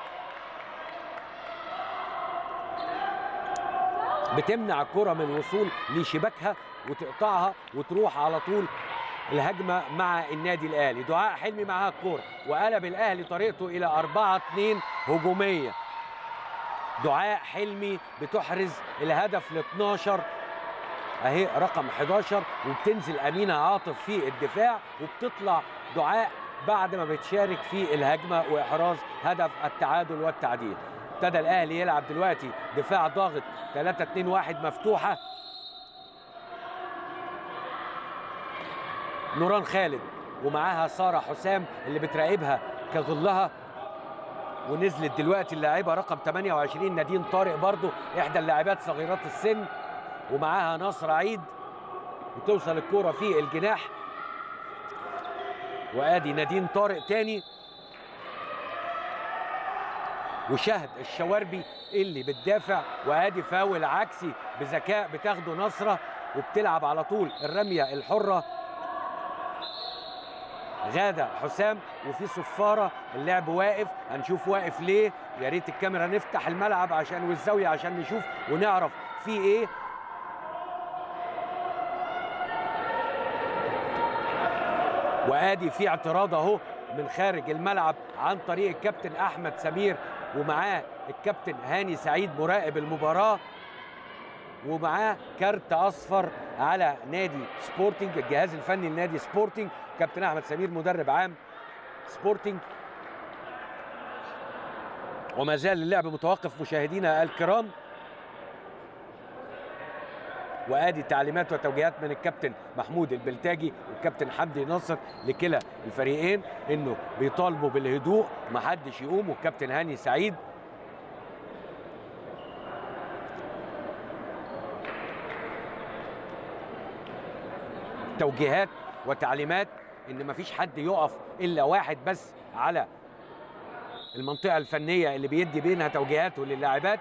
بتمنع الكرة من الوصول لشباكها وتقطعها وتروح على طول الهجمة مع النادي الأهلي. دعاء حلمي معها الكرة وقلب الأهلي طريقته إلى أربعة اتنين هجومية. دعاء حلمي بتحرز الهدف ال اتناشر اهي رقم حداشر، وبتنزل امينه عاطف في الدفاع وبتطلع دعاء بعد ما بتشارك في الهجمه واحراز هدف التعادل والتعديل. ابتدى الاهلي يلعب دلوقتي دفاع ضاغط ثلاثة اتنين واحد مفتوحه. نوران خالد ومعاها ساره حسام اللي بتراقبها كظلها، ونزلت دلوقتي اللاعبه رقم ثمانية وعشرين نادين طارق برضو احدى اللاعبات صغيرات السن، ومعاها نصر عيد وتوصل الكرة في الجناح. وادي نادين طارق تاني وشهد الشواربي اللي بتدافع، وادي فاول عكسي بذكاء بتاخده نصره وبتلعب على طول الرميه الحره غادة حسام. وفي صفاره اللعب واقف، هنشوف واقف ليه. يا ريت الكاميرا نفتح الملعب عشان والزاويه عشان نشوف ونعرف في ايه. وادي في اعتراض اهو من خارج الملعب عن طريق الكابتن احمد سمير، ومعاه الكابتن هاني سعيد مراقب المباراه، ومعاه كارت اصفر على نادي سبورتنج الجهاز الفني لنادي سبورتنج. كابتن احمد سمير مدرب عام سبورتنج. وما زال اللعب متوقف مشاهدينا الكرام. وادي تعليمات وتوجيهات من الكابتن محمود البلتاجي والكابتن حمدي ناصر لكلا الفريقين انه بيطالبوا بالهدوء محدش يقوم، والكابتن هاني سعيد توجيهات وتعليمات ان مفيش حد يقف الا واحد بس على المنطقه الفنيه اللي بيدي بينها توجيهاته للاعبات.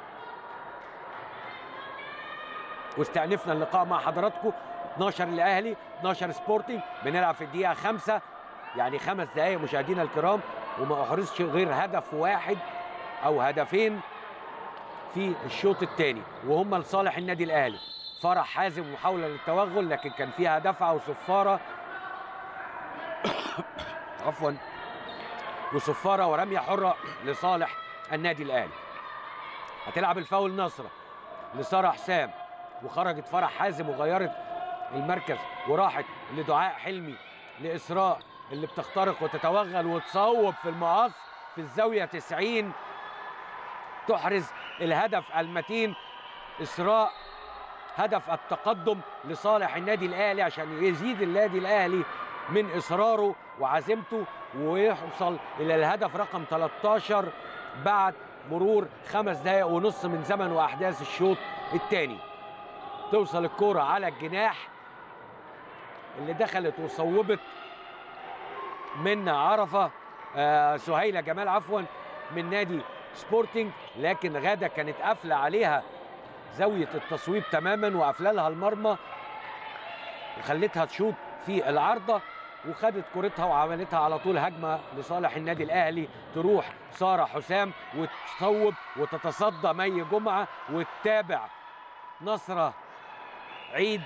واستأنفنا اللقاء مع حضراتكم. اتناشر الاهلي اتناشر سبورتنج، بنلعب في الدقيقه خمسة يعني خمس دقائق مشاهدينا الكرام، وما احرزش غير هدف واحد او هدفين في الشوط الثاني وهم لصالح النادي الاهلي. فرح حازم محاوله للتوغل لكن كان فيها دفعه وصفاره عفوا وصفاره ورميه حره لصالح النادي الاهلي. هتلعب الفاول نصره لساره حسام، وخرجت فرح حازم وغيرت المركز وراحت لدعاء حلمي لإسراء اللي بتخترق وتتوغل وتصوب في المقص في الزاوية تسعين تحرز الهدف المتين. إسراء هدف التقدم لصالح النادي الأهلي عشان يزيد النادي الأهلي من إصراره وعزيمته ويوصل إلى الهدف رقم تلتاشر بعد مرور خمس دقائق ونص من زمن وأحداث الشوط الثاني. توصل الكرة على الجناح اللي دخلت وصوبت من عرفة آه سهيلة جمال عفوا من نادي سبورتنج، لكن غادة كانت قافلة عليها زاوية التصويب تماما وقافلة لها المرمى وخلتها تشوط في العارضة، وخدت كرتها وعملتها على طول هجمة لصالح النادي الأهلي. تروح سارة حسام وتصوب وتتصدى مي جمعة وتتابع نصرة عيد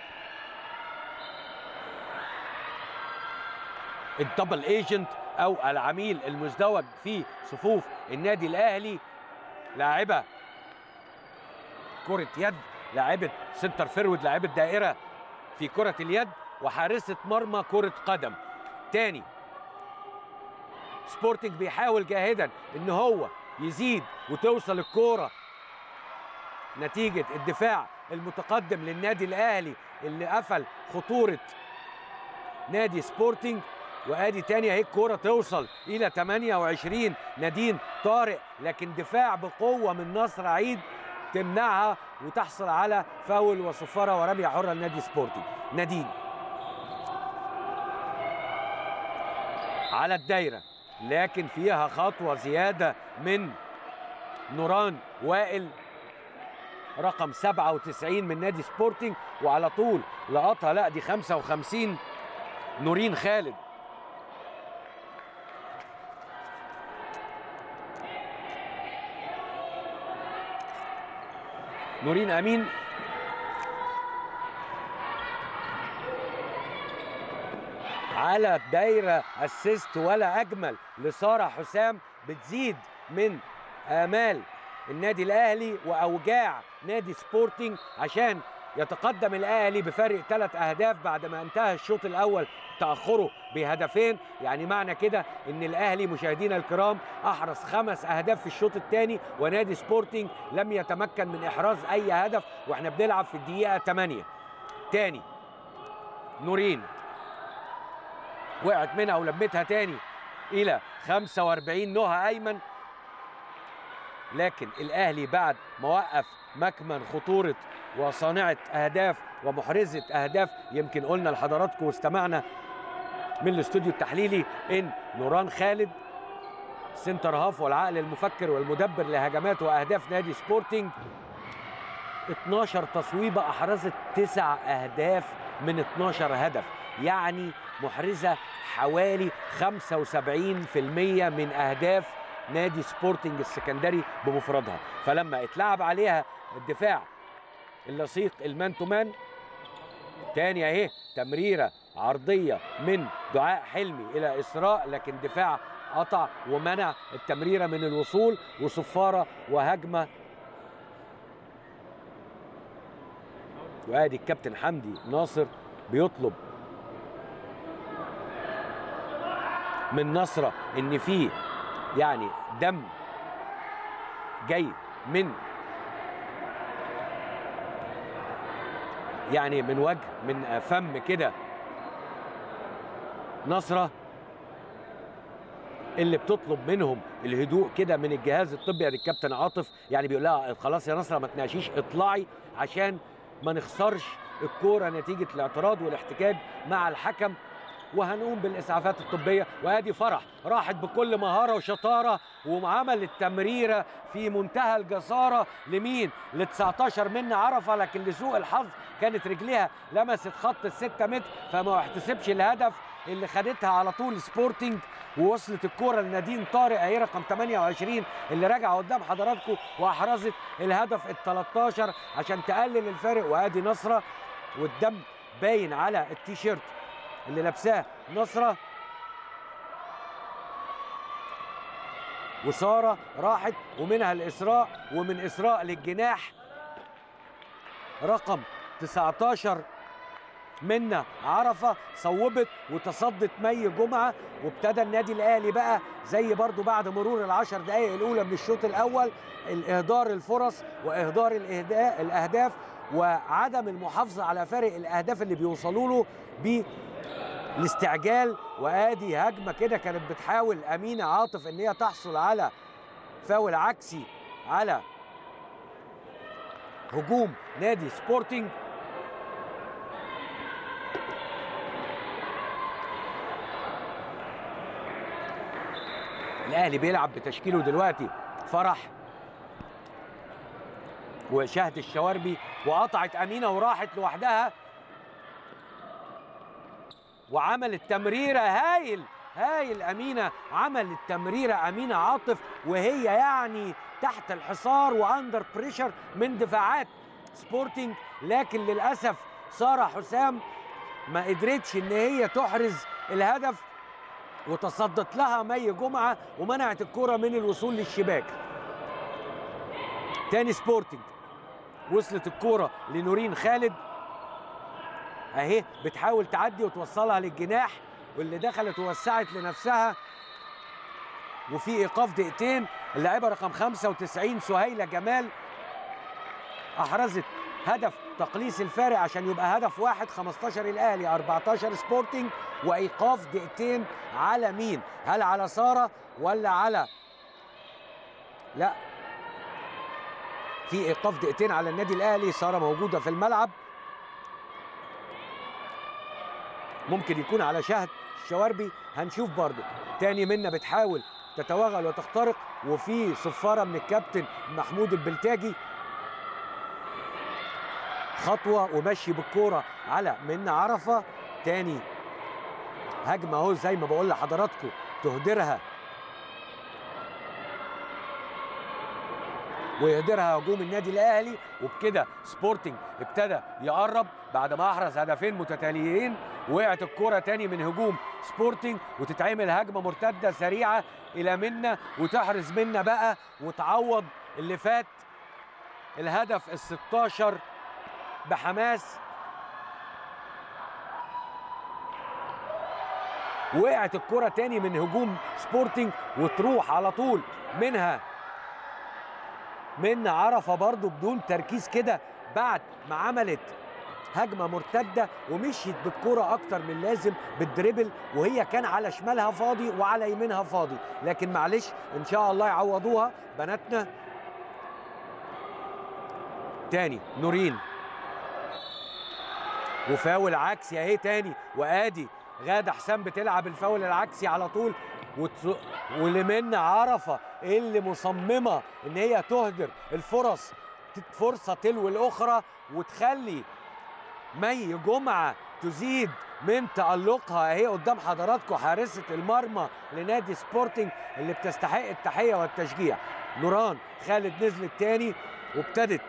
الدبل ايجنت او العميل المزدوج في صفوف النادي الاهلي. لاعبه كرة يد لاعبه سنتر فيرود، لاعبه دائره في كره اليد وحارسه مرمى كره قدم. تاني سبورتنج بيحاول جاهدا ان هو يزيد وتوصل الكوره نتيجه الدفاع المتقدم للنادي الاهلي اللي قفل خطوره نادي سبورتنج. وادي تاني اهي الكوره توصل الى ثمانية وعشرين نادين طارق، لكن دفاع بقوه من نصر عيد تمنعها وتحصل على فاول وصفاره ورميه حره لنادي سبورتنج. نادين على الدايره، لكن فيها خطوه زياده من نوران وائل رقم سبعة وتسعين من نادي سبورتنج، وعلى طول لقطها، لا دي خمسة وخمسين نورين خالد. نورين امين على الدايره اسيست ولا اجمل لساره حسام، بتزيد من امال النادي الاهلي واوجاع نادي سبورتنج عشان يتقدم الاهلي بفارق ثلاث اهداف بعد ما انتهى الشوط الاول تاخره بهدفين. يعني معنى كده ان الاهلي مشاهدينا الكرام احرز خمس اهداف في الشوط الثاني، ونادي سبورتنج لم يتمكن من احراز اي هدف، واحنا بنلعب في الدقيقه ثمانية. تاني نورين وقعت منها ولمتها تاني الى خمسة وأربعين نهى ايمن، لكن الاهلي بعد ما وقف مكمن خطوره وصانعه اهداف ومحرزه اهداف، يمكن قلنا لحضراتكم واستمعنا من الاستوديو التحليلي ان نوران خالد سنتر هاف والعقل المفكر والمدبر لهجمات واهداف نادي سبورتنج اتناشر تصويبه احرزت تسع اهداف من اتناشر هدف، يعني محرزه حوالي خمسة وسبعين بالمئة من اهداف نادي سبورتنج السكندري بمفردها. فلما اتلعب عليها الدفاع اللصيق المان تو مان، تاني اهي تمريره عرضيه من دعاء حلمي الى اسراء، لكن دفاع قطع ومنع التمريره من الوصول، وصفاره وهجمه. وادي الكابتن حمدي ناصر بيطلب من نصره ان في يعني دم جاي من يعني من وجه من فم كده نصره، اللي بتطلب منهم الهدوء كده من الجهاز الطبي. يعني الكابتن عاطف يعني بيقول لها خلاص يا نصره ما تناقشيش، اطلعي عشان ما نخسرش الكوره نتيجه الاعتراض والاحتكاك مع الحكم، وهنقوم بالاسعافات الطبيه. وادي فرح راحت بكل مهاره وشطاره وعملت تمريره في منتهى الجساره لمين؟ ل تسعتاشر منى عرفه، لكن لسوء الحظ كانت رجليها لمست خط الستة متر فما احتسبش الهدف اللي خدتها على طول سبورتنج، ووصلت الكوره لنادين طارق اهي رقم ثمانية وعشرين اللي راجعه قدام حضراتكم واحرزت الهدف ال تلتاشر عشان تقلل الفارق. وادي نصره والدم باين على التيشيرت اللي لابساه نصره، وساره راحت ومنها الاسراء، ومن اسراء للجناح رقم تسعتاشر منى عرفه صوبت وتصدت مي جمعه. وابتدى النادي الاهلي بقى زي برضو بعد مرور العشر دقائق الاولى من الشوط الاول الاهدار الفرص واهدار الاهداف وعدم المحافظه على فارق الاهداف اللي بيوصلوا له بالاستعجال. وادي هجمه كده كانت بتحاول امينه عاطف ان هي تحصل على فاول عكسي على هجوم نادي سبورتنج. الاهلي بيلعب بتشكيله دلوقتي فرح وشهد الشواربي، وقطعت امينه وراحت لوحدها وعملت تمريره هايل هايل. امينه عملت تمريره امينه عاطف وهي يعني تحت الحصار واندر بريشر من دفاعات سبورتنج، لكن للاسف ساره حسام ما قدرتش ان هي تحرز الهدف، وتصدت لها مي جمعه ومنعت الكره من الوصول للشباك. تاني سبورتنج وصلت الكوره لنورين خالد اهي، بتحاول تعدي وتوصلها للجناح، واللي دخلت ووسعت لنفسها، وفي ايقاف دقيقتين. اللاعبه رقم خمسة وتسعين سهيله جمال احرزت هدف تقليص الفارق عشان يبقى هدف واحد، خمستاشر الاهلي أربعتاشر سبورتنج، وايقاف دقيقتين على مين؟ هل على ساره ولا على لا في ايقاف دقيقتين على النادي الاهلي. ساره موجوده في الملعب، ممكن يكون على شهد الشواربي، هنشوف برضه. تاني منا بتحاول تتوغل وتخترق، وفي صفاره من الكابتن محمود البلتاجي، خطوه ومشي بالكوره على منا عرفه. تاني هجمه اهو زي ما بقول لحضراتكم تهدرها ويهدرها هجوم النادي الاهلي، وبكده سبورتنج ابتدى يقرب بعد ما احرز هدفين متتاليين. وقعت الكرة تاني من هجوم سبورتنج، وتتعمل هجمه مرتده سريعه الى منا، وتحرز منا بقى وتعوض اللي فات الهدف ال ستاشر بحماس. وقعت الكرة تاني من هجوم سبورتنج، وتروح على طول منها منا عرفه برضو بدون تركيز كده، بعد ما عملت هجمه مرتده ومشيت بالكره اكتر من لازم بالدريبل، وهي كان على شمالها فاضي وعلى يمينها فاضي، لكن معلش ان شاء الله يعوضوها بناتنا. تاني نورين وفاول عكسي اهي تاني، وادي غاده حسام بتلعب الفاول العكسي على طول، وت... ولمنا عرفه اللي مصممه ان هي تهدر الفرص، فرصه تلو الاخرى، وتخلي مي جمعه تزيد من تألقها اهي قدام حضراتكم، حارسه المرمى لنادي سبورتنج اللي بتستحق التحيه والتشجيع. نوران خالد نزلت تاني وابتدت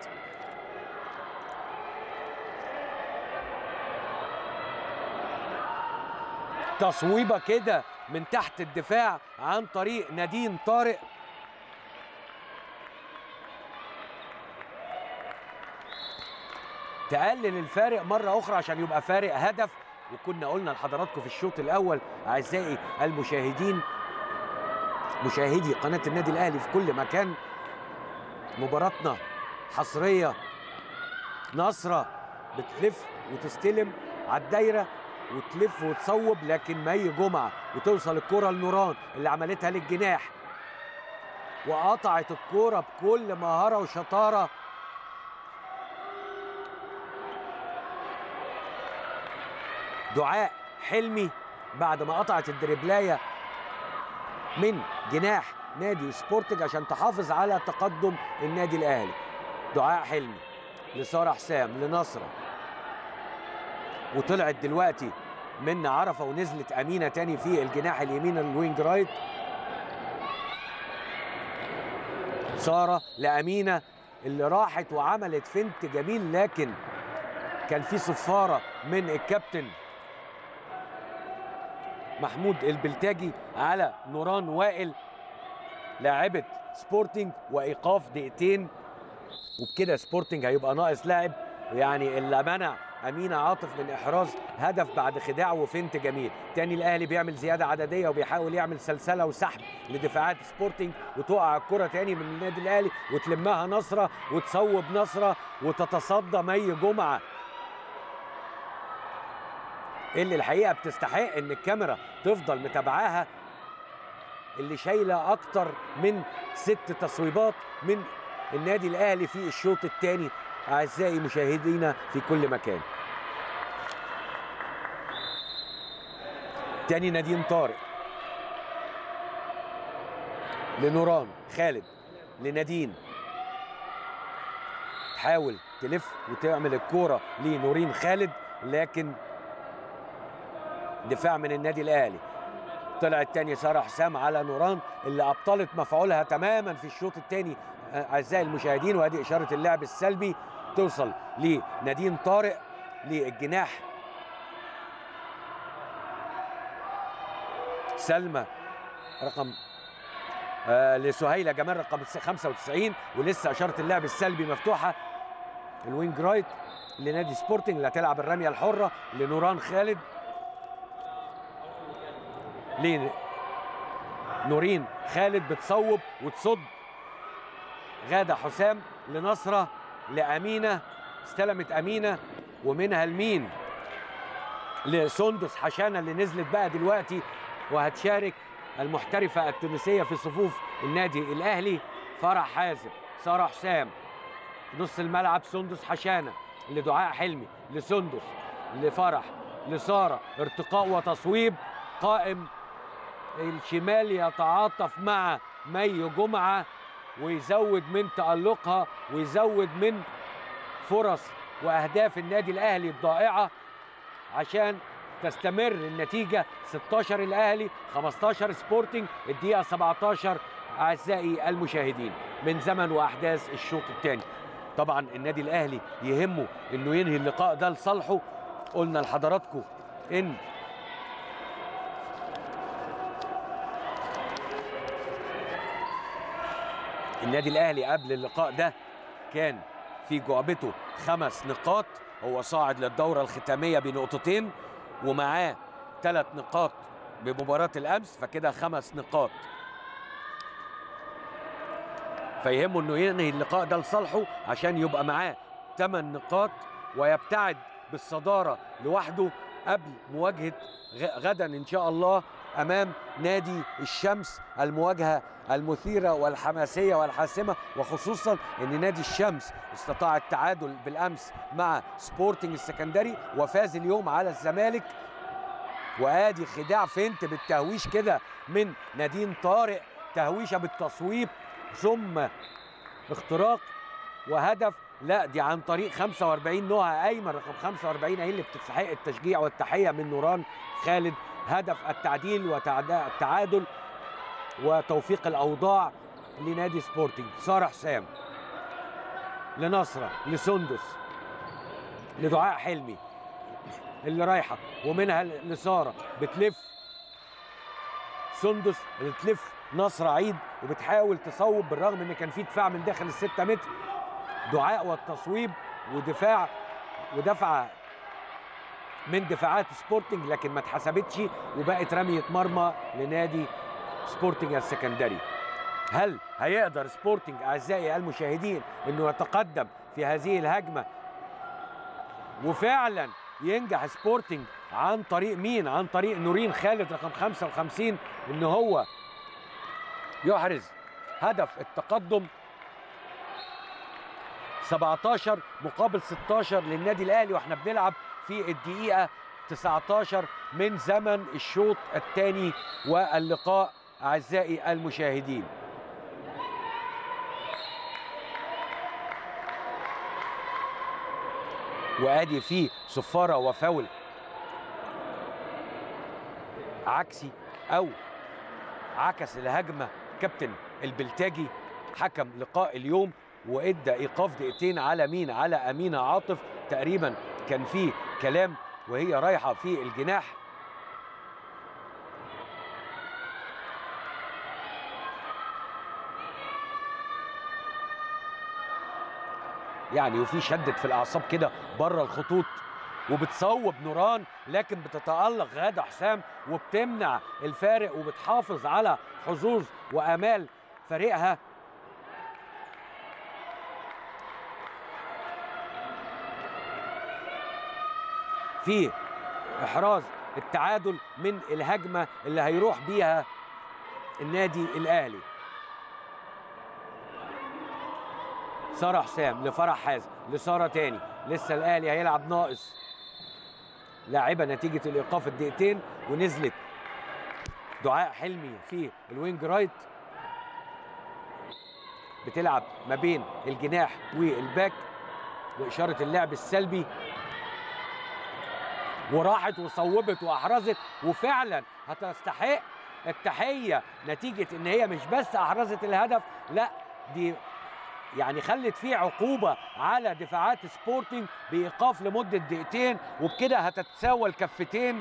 تصويبه كده من تحت الدفاع عن طريق نادين طارق، تقلل الفارق مره اخرى عشان يبقى فارق هدف. وكنا قلنا لحضراتكم في الشوط الاول اعزائي المشاهدين مشاهدي قناه النادي الاهلي في كل مكان، مباراتنا حصريه، نصره بتلف وتستلم على الدايره وتلف وتصوب، لكن مي جمعه وتوصل الكره لنوران اللي عملتها للجناح وقطعت الكره بكل مهاره وشطاره. دعاء حلمي بعد ما قطعت الدريبلايه من جناح نادي سبورتنج عشان تحافظ على تقدم النادي الاهلي. دعاء حلمي لساره حسام لنصره، وطلعت دلوقتي منا عرفه ونزلت امينه تاني في الجناح اليمين الوينج رايت. ساره لامينه اللي راحت وعملت فنت جميل، لكن كان في صفاره من الكابتن محمود البلتاجي على نوران وائل لاعبة سبورتنج، وايقاف دقيقتين، وبكده سبورتنج هيبقى ناقص لاعب، يعني اللي منع امينه عاطف من احراز هدف بعد خداع وفنت جميل. تاني الاهلي بيعمل زياده عدديه وبيحاول يعمل سلسله وسحب لدفاعات سبورتنج، وتقع الكره تاني من النادي الاهلي وتلمها نصره وتصوب نصره وتتصدى مي جمعه، اللي الحقيقه بتستحق ان الكاميرا تفضل متابعاها، اللي شايله اكتر من ست تصويبات من النادي الاهلي في الشوط الثاني اعزائي مشاهدينا في كل مكان. تاني نادين طارق لنوران خالد لنادين، تحاول تلف وتعمل الكوره لنورين خالد، لكن دفاع من النادي الاهلي. طلعت تاني ساره حسام على نوران اللي ابطلت مفعولها تماما في الشوط الثاني اعزائي المشاهدين، وادي اشاره اللعب السلبي. توصل لنادين طارق للجناح سلمى رقم آه لسهيله جمال رقم خمسة وتسعين، ولسه اشاره اللعب السلبي مفتوحه. الوينج رايت لنادي سبورتنج اللي هتلعب الرميه الحره لنوران خالد، لنورين خالد بتصوب وتصد. غاده حسام لنصره لامينه، استلمت امينه ومنها لمين؟ لسندس حشانه اللي نزلت بقى دلوقتي وهتشارك المحترفه التونسيه في صفوف النادي الاهلي. فرح حازم، ساره حسام نص الملعب، سندس حشانه لدعاء حلمي، لسندس، لفرح، لساره، ارتقاء وتصويب. قائم الشمال يتعاطف مع مي جمعه ويزود من تألقها ويزود من فرص واهداف النادي الاهلي الضائعه عشان تستمر النتيجه. ستاشر الاهلي خمستاشر سبورتنج، الدقيقه سبعتاشر اعزائي المشاهدين من زمن واحداث الشوط الثاني. طبعا النادي الاهلي يهمه انه ينهي اللقاء ده لصالحه. قلنا لحضراتكم ان النادي الاهلي قبل اللقاء ده كان في جعبته خمس نقاط، هو صاعد للدوره الختاميه بنقطتين ومعاه ثلاث نقاط بمباراه الامس، فكده خمس نقاط. فيهمه انه ينهي اللقاء ده لصالحه عشان يبقى معاه ثمان نقاط ويبتعد بالصداره لوحده قبل مواجهه غدا ان شاء الله امام نادي الشمس، المواجهه المثيره والحماسيه والحاسمه، وخصوصا ان نادي الشمس استطاع التعادل بالامس مع سبورتنج السكندري وفاز اليوم على الزمالك. وادي خداع فنت بالتهويش كده من نادين طارق، تهويشه بالتصويب ثم اختراق وهدف. لا دي عن طريق خمسة وأربعين نهى ايمن رقم خمسة وأربعين هي اللي بتستحق التشجيع والتحيه من نوران خالد. هدف التعديل والتعادل وتوفيق الاوضاع لنادي سبورتنج. ساره حسام لنصره لسندس لدعاء حلمي اللي رايحه ومنها لساره، بتلف سندس بتلف نصر عيد وبتحاول تصوب بالرغم ان كان في دفاع من داخل الستة متر. دعاء والتصويب ودفاع ودفعه من دفاعات سبورتنج لكن ما اتحسبتش وبقت رميه مرمى لنادي سبورتنج السكندري. هل هيقدر سبورتنج اعزائي المشاهدين انه يتقدم في هذه الهجمه وفعلا ينجح سبورتنج عن طريق مين؟ عن طريق نورين خالد رقم خمسة وخمسين ان هو يحرز هدف التقدم. سبعتاشر مقابل ستاشر للنادي الاهلي واحنا بنلعب في الدقيقه تسعتاشر من زمن الشوط الثاني واللقاء اعزائي المشاهدين. وادي فيه صفاره وفاول عكسي او عكس الهجمه كابتن البلتاجي حكم لقاء اليوم وادى ايقاف دقيقتين على مين؟ على امينه عاطف. تقريبا كان في كلام وهي رايحه في الجناح يعني وفي شدة في الاعصاب كده بره الخطوط وبتصوب نوران لكن بتتألق غادة حسام وبتمنع الفارق وبتحافظ على حظوظ وامال فريقها. في احراز التعادل من الهجمه اللي هيروح بيها النادي الاهلي. ساره حسام لفرح حازم لساره تاني، لسه الاهلي هيلعب ناقص لاعبه نتيجه الايقاف الدقيقتين ونزلت دعاء حلمي في الوينج رايت بتلعب ما بين الجناح والباك واشاره اللعب السلبي وراحت وصوبت واحرزت وفعلا هتستحق التحيه نتيجه ان هي مش بس احرزت الهدف، لا دي يعني خلت فيه عقوبه على دفاعات سبورتنج بايقاف لمده دقيقتين وبكده هتتساوى الكفتين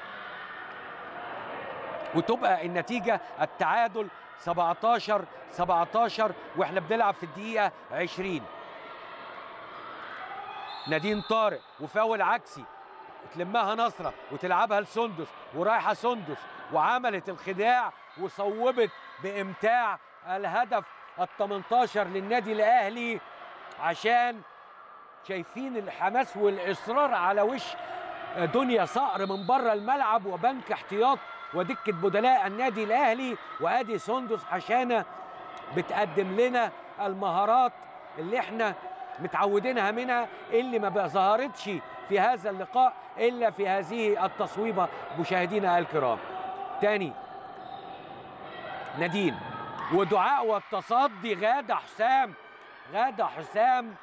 وتبقى النتيجه التعادل سبعتاشر سبعتاشر واحنا بنلعب في الدقيقه عشرين. نادين طارق وفاول عكسي، تلمها نصرة وتلعبها لسندس ورايحة سندس وعملت الخداع وصوبت بإمتاع الهدف ال تمنتاشر للنادي الأهلي، عشان شايفين الحماس والإصرار على وش دنيا صقر من بره الملعب وبنك احتياط ودكة بدلاء النادي الأهلي. وادي سندس حشانة بتقدم لنا المهارات اللي احنا متعودينها منها، اللي ما ظهرتش في هذا اللقاء إلا في هذه التصويبة. مشاهدينا الكرام، تاني نادين ودعاء والتصدي غادة حسام. غادة حسام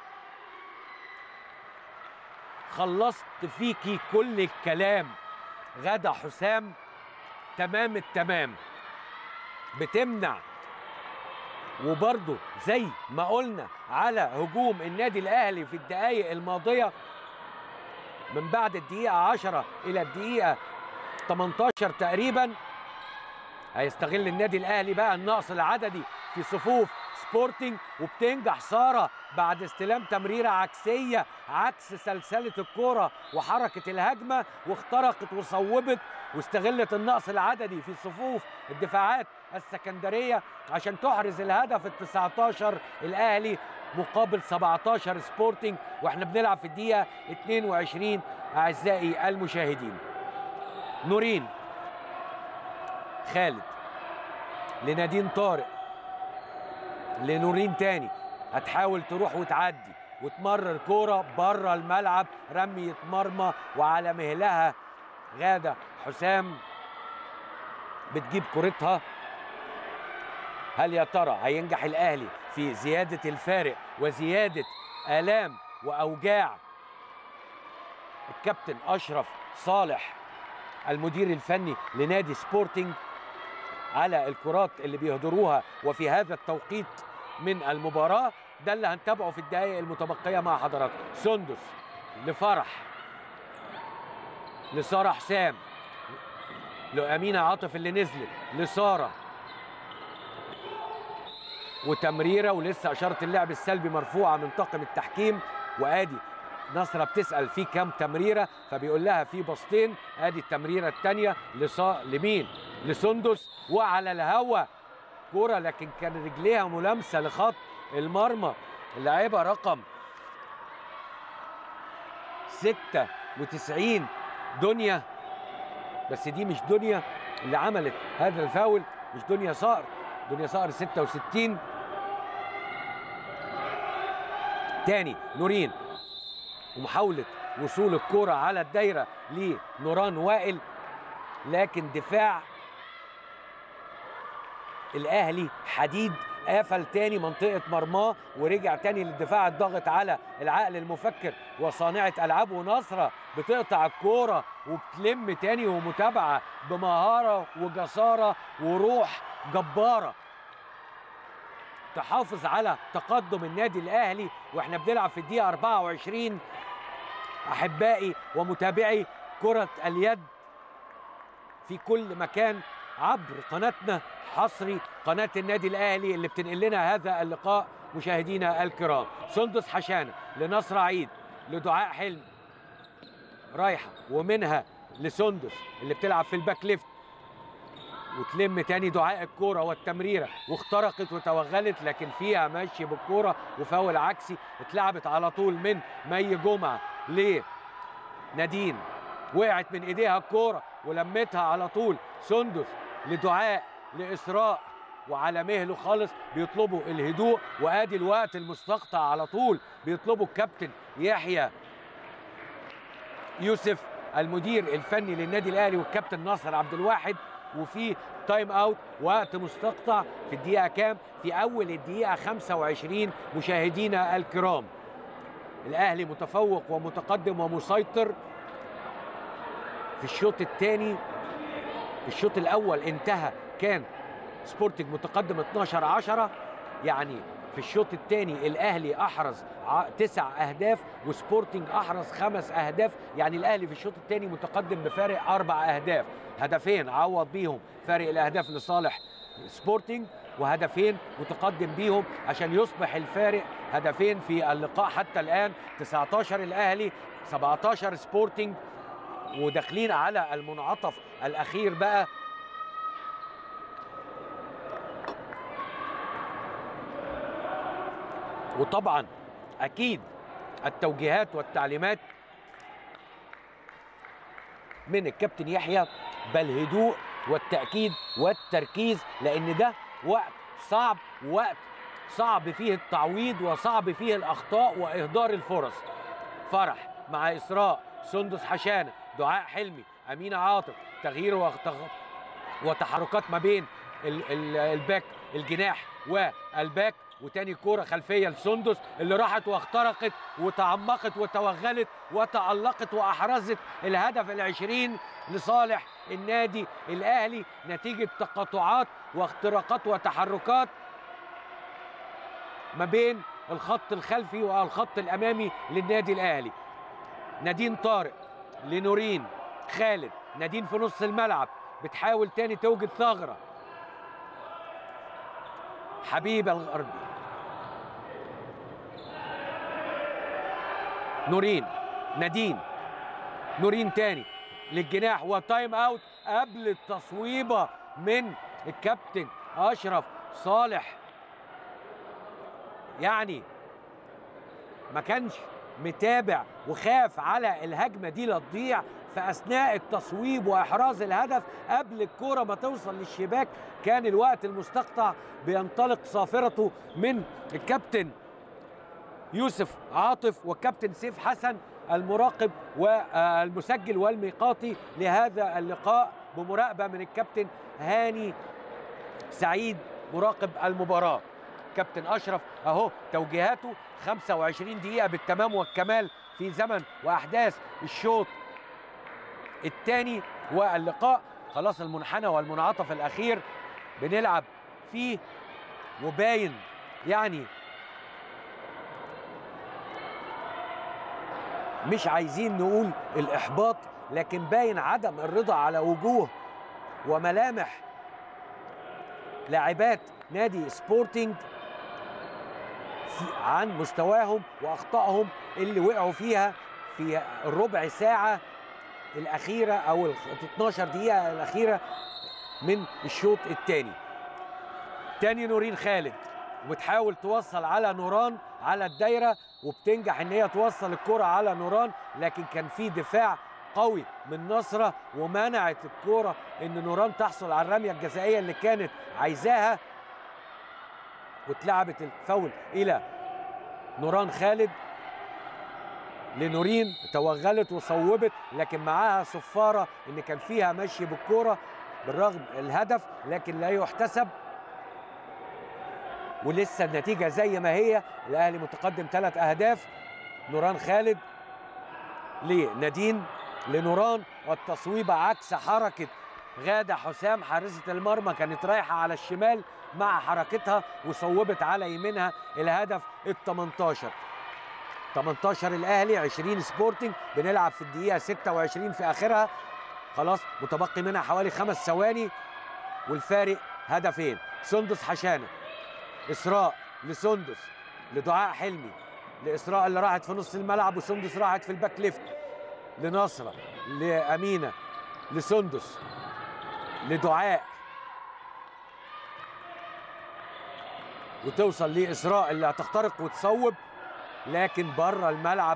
خلصت فيكي كل الكلام. غادة حسام تمام التمام، بتمنع. وبرضه زي ما قلنا على هجوم النادي الأهلي في الدقايق الماضية من بعد الدقيقة عشرة إلى الدقيقة تمنتاشر تقريبا، هيستغل النادي الأهلي بقى النقص العددي في صفوف سبورتنج، وبتنجح سارة بعد استلام تمريرة عكسية عكس سلسلة الكرة وحركة الهجمة، واخترقت وصوبت واستغلت النقص العددي في صفوف الدفاعات السكندرية عشان تحرز الهدف ال تسعتاشر الأهلي مقابل سبعتاشر سبورتنج، واحنا بنلعب في الدقيقة اتنين وعشرين. أعزائي المشاهدين، نورين خالد لنادين طارق لنورين تاني، هتحاول تروح وتعدي وتمرر كوره بره الملعب، رمية مرمى وعلى مهلها غادة حسام بتجيب كورتها. هل يا ترى هينجح الأهلي في زيادة الفارق وزيادة آلام وأوجاع الكابتن أشرف صالح المدير الفني لنادي سبورتنج على الكرات اللي بيهدروها وفي هذا التوقيت من المباراة؟ ده اللي هنتابعه في الدقائق المتبقية مع حضراتكم. سندس لفرح لسارة حسام لأمينة عاطف اللي نزلت لسارة، وتمريرة ولسه إشارة اللعب السلبي مرفوعة من طاقم التحكيم. وآدي نصرة بتسأل في كام تمريرة، فبيقول لها في بسطين. آدي التمريرة الثانية لصا لمين؟ لسندس، وعلى الهوا كرة لكن كان رجليها ملامسة لخط المرمى اللاعبة رقم ستة وتسعين دنيا، بس دي مش دنيا اللي عملت هذا الفاول، مش دنيا صقر. دنيا صقر ستة وستين. تاني نورين ومحاولة وصول الكرة على الدايرة لنوران وائل، لكن دفاع الأهلي حديد قفل تاني منطقة مرماه ورجع تاني للدفاع الضاغط على العقل المفكر وصانعة ألعاب. ونصرة بتقطع الكورة وبتلم تاني، ومتابعة بمهارة وجسارة وروح جبارة تحافظ على تقدم النادي الأهلي. واحنا بنلعب في الدقيقة أربعة وعشرين أحبائي ومتابعي كرة اليد في كل مكان عبر قناتنا حصري قناة النادي الأهلي اللي بتنقل لنا هذا اللقاء. مشاهدينا الكرام، سندس حشانة لنصر عيد لدعاء حلمي رايحة ومنها لسندس اللي بتلعب في الباك ليفت، وتلم تاني دعاء الكورة والتمريرة واخترقت وتوغلت، لكن فيها ماشي بالكورة وفاول عكسي اتلعبت على طول من مي جمعة لنادين، وقعت من ايديها الكورة ولمتها على طول سندس لدعاء لإسراء، وعلى مهله خالص بيطلبوا الهدوء. وادي الوقت المستقطع على طول بيطلبوا الكابتن يحيى يوسف المدير الفني للنادي الاهلي والكابتن ناصر عبد الواحد، وفي تايم اوت وقت مستقطع في الدقيقه كام؟ في اول الدقيقه خمسة وعشرين. مشاهدينا الكرام، الاهلي متفوق ومتقدم ومسيطر في الشوط الثاني. الشوط الاول انتهى كان سبورتنج متقدم اتناشر عشرة، يعني في الشوط الثاني الاهلي احرز تسع اهداف وسبورتنج احرز خمس اهداف، يعني الاهلي في الشوط الثاني متقدم بفارق اربع اهداف، هدفين عوض بيهم فارق الاهداف لصالح سبورتنج وهدفين متقدم بيهم عشان يصبح الفارق هدفين في اللقاء حتى الآن. تسعتاشر الأهلي سبعتاشر سبورتنج، وداخلين على المنعطف الأخير بقى. وطبعا أكيد التوجيهات والتعليمات من الكابتن يحيى بالهدوء والتأكيد والتركيز، لأن ده وقت صعب، وقت صعب فيه التعويض وصعب فيه الأخطاء وإهدار الفرص. فرح مع إسراء، سندس حشانة، دعاء حلمي، أمينة عاطف، تغيير وتحركات ما بين الباك الجناح والباك، وتاني كورة خلفية لسندس اللي راحت واخترقت وتعمقت وتوغلت وتألقت وأحرزت الهدف العشرين لصالح النادي الأهلي، نتيجة تقاطعات واختراقات وتحركات ما بين الخط الخلفي والخط الأمامي للنادي الأهلي. نادين طارق لنورين خالد، نادين في نص الملعب بتحاول تاني توجد ثغرة. حبيبة الغربي، نورين، نادين، نورين تاني للجناح وتايم اوت قبل التصويبة من الكابتن أشرف صالح. يعني ما كانش متابع وخاف على الهجمة دي لا تضيع، فأثناء التصويب وإحراز الهدف قبل الكرة ما توصل للشباك كان الوقت المستقطع بينطلق صافرته من الكابتن يوسف عاطف والكابتن سيف حسن المراقب والمسجل والميقاتي لهذا اللقاء، بمراقبة من الكابتن هاني سعيد مراقب المباراة. كابتن أشرف أهو توجيهاته خمسة وعشرين دقيقة بالتمام والكمال في زمن وأحداث الشوط الثاني، واللقاء خلاص المنحنى والمنعطف الأخير بنلعب فيه، وباين يعني مش عايزين نقول الإحباط، لكن باين عدم الرضا على وجوه وملامح لاعبات نادي سبورتنج عن مستواهم وأخطائهم اللي وقعوا فيها في الربع ساعة الأخيرة أو ال اتناشر دقيقة الأخيرة من الشوط الثاني. تاني نورين خالد وبتحاول توصل على نوران على الدايرة، وبتنجح ان هي توصل الكرة على نوران، لكن كان في دفاع قوي من نصرة ومنعت الكرة ان نوران تحصل على الرمية الجزائية اللي كانت عايزاها، واتلعبت الفاول الى نوران خالد لنورين، توغلت وصوبت لكن معاها صفارة ان كان فيها مشي بالكرة بالرغم الهدف، لكن لا يحتسب، ولسه النتيجة زي ما هي. الأهلي متقدم ثلاث أهداف. نوران خالد لنادين لنوران، والتصويبة عكس حركة غادة حسام حارسة المرمى، كانت رايحة على الشمال مع حركتها وصوبت على يمينها الهدف ال تمنتاشر. تمنتاشر الأهلي عشرين سبورتنج، بنلعب في الدقيقة ستة وعشرين في آخرها، خلاص متبقي منها حوالي خمس ثواني والفارق هدفين. سندس حشانة، إسراء لسندس لدعاء حلمي، لإسراء اللي راحت في نص الملعب وسندس راحت في الباك ليفت، لنصرة لأمينة لسندس لدعاء، وتوصل لإسراء اللي هتخترق وتصوب لكن بره الملعب،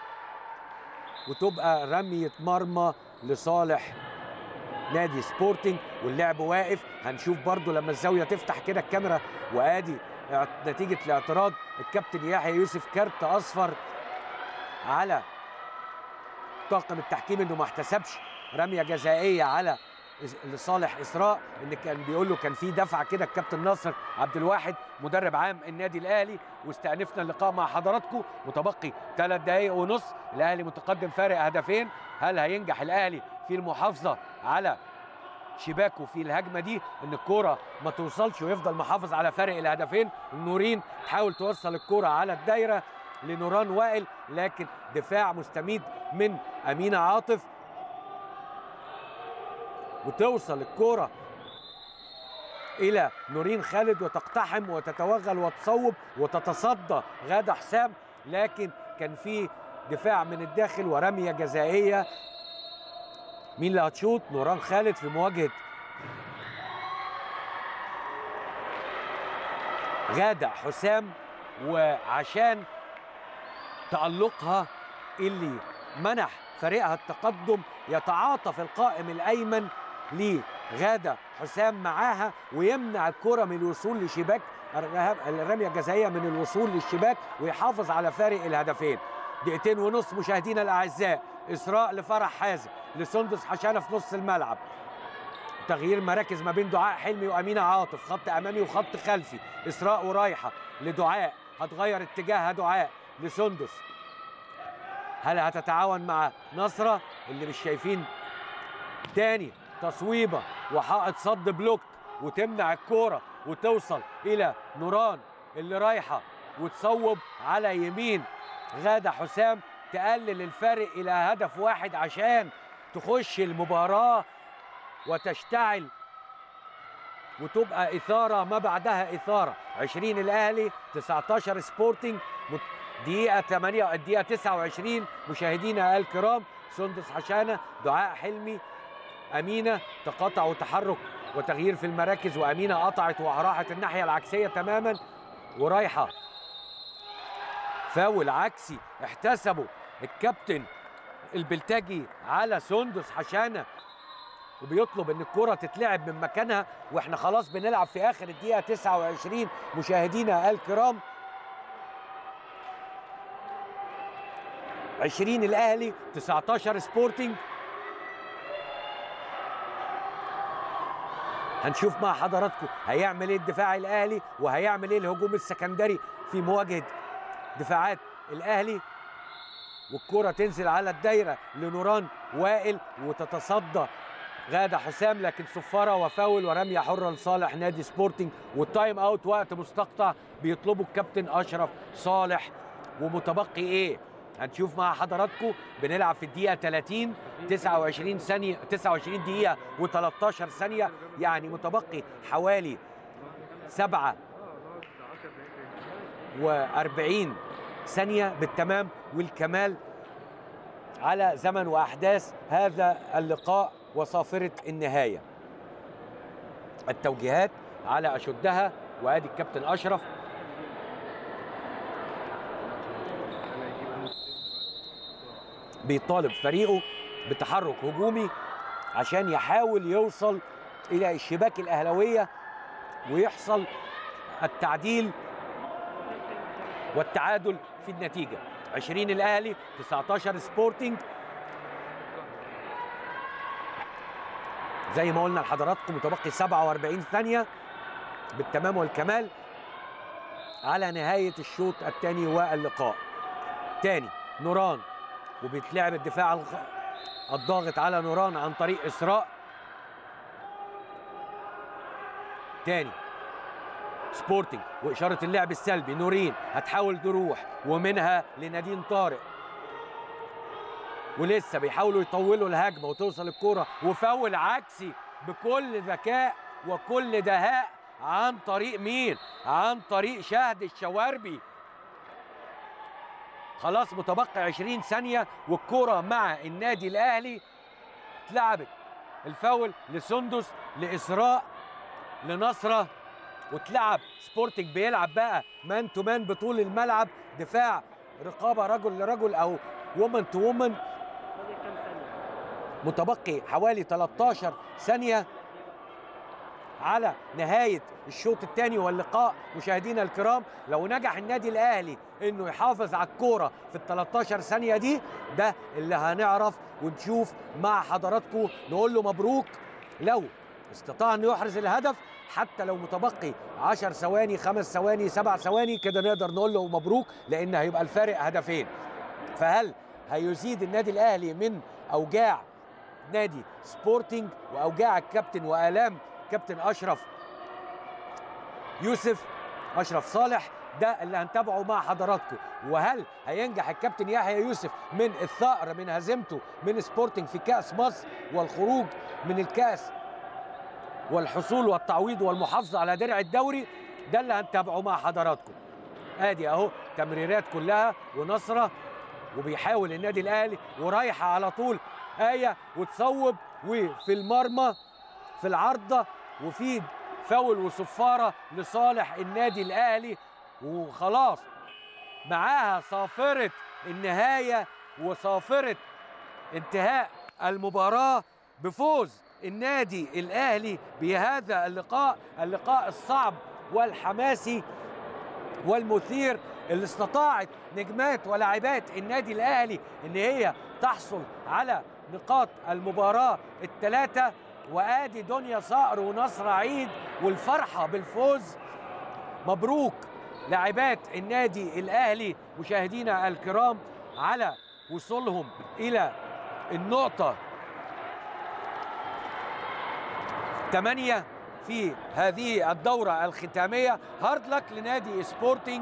وتبقى رمية مرمى لصالح نادي سبورتنج واللعب واقف. هنشوف برضو لما الزاوية تفتح كده الكاميرا، وادي نتيجة الاعتراض الكابتن يحيى يوسف، كارت اصفر على طاقم التحكيم انه ما احتسبش رمية جزائية على لصالح إسراء، ان كان بيقول له كان في دفعة كده الكابتن ناصر عبد الواحد مدرب عام النادي الاهلي. واستأنفنا اللقاء مع حضراتكم، متبقي ثلاث دقايق ونص، الاهلي متقدم فارق هدفين. هل هينجح الاهلي في المحافظة على شباكه في الهجمة دي ان الكرة ما توصلش ويفضل محافظ على فارق الهدفين؟ النورين تحاول توصل الكرة على الدايرة لنوران وائل، لكن دفاع مستميت من أمينة عاطف، وتوصل الكرة الى نورين خالد وتقتحم وتتوغل وتصوب وتتصدى غادة حسام، لكن كان في دفاع من الداخل ورميه جزائيه. مين اللي هتشوط؟ نوران خالد في مواجهه غادة حسام، وعشان تألقها اللي منح فريقها التقدم يتعاطف القائم الأيمن لغادة حسام معاها ويمنع الكرة من الوصول لشباك الرمية الجزائية من الوصول للشباك ويحافظ على فارق الهدفين. دقيقتين ونص مشاهدينا الأعزاء. إسراء لفرح حازم لسندس حشانة في نص الملعب. تغيير مراكز ما بين دعاء حلمي وأمينة عاطف، خط أمامي وخط خلفي. إسراء ورايحة لدعاء، هتغير اتجاهها دعاء لسندس. هل هتتعاون مع نصرة اللي مش شايفين؟ تاني تصويبة وحائط صد بلوك وتمنع الكورة وتوصل إلى نوران اللي رايحة وتصوب على يمين غادة حسام، تقلل الفارق إلى هدف واحد عشان تخش المباراة وتشتعل وتبقى إثارة ما بعدها إثارة. عشرين الأهلي تسعتاشر سبورتنج. دقيقة ثمانية الدقيقة تسعة وعشرين مشاهدينا الكرام. سندس حشانة، دعاء حلمي، أمينة، تقاطع وتحرك وتغيير في المراكز، وأمينة قطعت وراحت الناحية العكسية تماما ورايحة فاول عكسي احتسبه الكابتن البلتاجي على سندس حشانة وبيطلب ان الكرة تتلعب من مكانها، واحنا خلاص بنلعب في اخر الدقيقة تسعة وعشرين مشاهدينا الكرام. عشرين الاهلي تسعتاشر سبورتنج. هنشوف مع حضراتكم هيعمل ايه الدفاع الاهلي وهيعمل ايه الهجوم السكندري في مواجهة دفاعات الاهلي. والكرة تنزل على الدايرة لنوران وائل وتتصدى غادة حسام، لكن صفارة وفاول ورمية حرة لصالح نادي سبورتنج. والتايم اوت وقت مستقطع بيطلبه الكابتن اشرف صالح. ومتبقي ايه؟ هنشوف مع حضراتكم. بنلعب في الدقيقة ثلاثين، تسعة وعشرين ثانية، تسعة وعشرين دقيقة وتلتاشر ثانية، يعني متبقي حوالي سبعة وأربعين ثانية بالتمام والكمال على زمن وأحداث هذا اللقاء وصافرة النهاية. التوجيهات على أشدها، وادي الكابتن أشرف بيطالب فريقه بتحرك هجومي عشان يحاول يوصل إلى الشباك الأهلاوية ويحصل التعديل والتعادل في النتيجة. عشرين الأهلي تسعتاشر سبورتنج. زي ما قلنا لحضراتكم متبقي سبعة وأربعين ثانية بالتمام والكمال على نهاية الشوط الثاني واللقاء. تاني نوران، وبيتلعب الدفاع الضاغط على نوران عن طريق إسراء. تاني سبورتنج وإشارة اللعب السلبي. نورين هتحاول تروح ومنها لنادين طارق، ولسه بيحاولوا يطولوا الهجمة وتوصل الكرة وفاول عكسي بكل ذكاء وكل دهاء عن طريق مين؟ عن طريق شهد الشواربي. خلاص متبقي عشرين ثانية والكرة مع النادي الأهلي. اتلعبت الفاول لسندس، لإسراء، لنصرة، واتلعب سبورتنج بيلعب بقى مان تو مان بطول الملعب، دفاع رقابة رجل لرجل أو وومن تو وومن. متبقي حوالي تلتاشر ثانية على نهاية الشوط الثاني واللقاء مشاهدينا الكرام. لو نجح النادي الأهلي إنه يحافظ على الكورة في ال تلتاشر ثانية دي، ده اللي هنعرف ونشوف مع حضراتكم. نقول له مبروك لو استطاع إنه يحرز الهدف، حتى لو متبقي عشر ثواني، خمس ثواني، سبع ثواني كده نقدر نقول له مبروك، لأن هيبقى الفارق هدفين. فهل هيزيد النادي الأهلي من أوجاع نادي سبورتنج وأوجاع الكابتن وآلام كابتن أشرف يوسف أشرف صالح؟ ده اللي هنتابعه مع حضراتكم. وهل هينجح الكابتن يحيى يوسف من الثأر من هزيمته من سبورتنج في كأس مصر والخروج من الكأس والحصول والتعويض والمحافظه على درع الدوري، ده اللي هنتابعه مع حضراتكم. ادي اهو تمريرات كلها ونصره، وبيحاول النادي الاهلي ورايحه على طول ايه وتصوب، وفي المرمى في العارضه، وفي فاول وصفاره لصالح النادي الاهلي، وخلاص معاها صافره النهايه وصافره انتهاء المباراه بفوز النادي الاهلي بهذا اللقاء، اللقاء الصعب والحماسي والمثير اللي استطاعت نجمات ولاعبات النادي الاهلي ان هي تحصل على نقاط المباراه الثلاثه. وادي دنيا صقر ونصر عيد والفرحه بالفوز. مبروك لاعبات النادي الاهلي مشاهدينا الكرام على وصولهم الى النقطه ثمانية في هذه الدورة الختامية. هارد لك لنادي سبورتنج.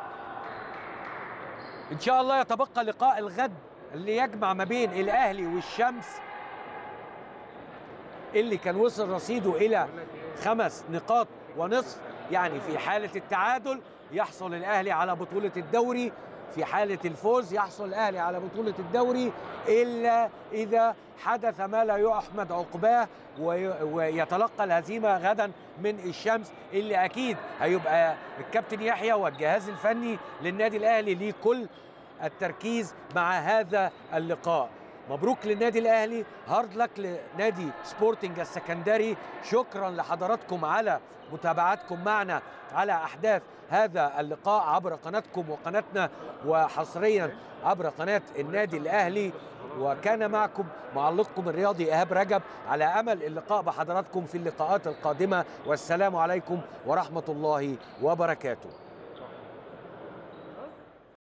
إن شاء الله يتبقى لقاء الغد اللي يجمع ما بين الأهلي والشمس اللي كان وصل رصيده إلى خمس نقاط ونصف، يعني في حالة التعادل يحصل الأهلي على بطولة الدوري، في حالة الفوز يحصل الأهلي على بطولة الدوري، إلا إذا حدث ما لا يحمد عقباه ويتلقى الهزيمة غدا من الشمس، اللي أكيد هيبقى الكابتن يحيى والجهاز الفني للنادي الأهلي ليه كل التركيز مع هذا اللقاء. مبروك للنادي الأهلي، هارد لك لنادي سبورتنج السكندري. شكرا لحضراتكم على متابعتكم معنا على أحداث هذا اللقاء عبر قناتكم وقناتنا، وحصريا عبر قناة النادي الأهلي. وكان معكم معلقكم الرياضي إيهاب رجب، على أمل اللقاء بحضراتكم في اللقاءات القادمة، والسلام عليكم ورحمة الله وبركاته.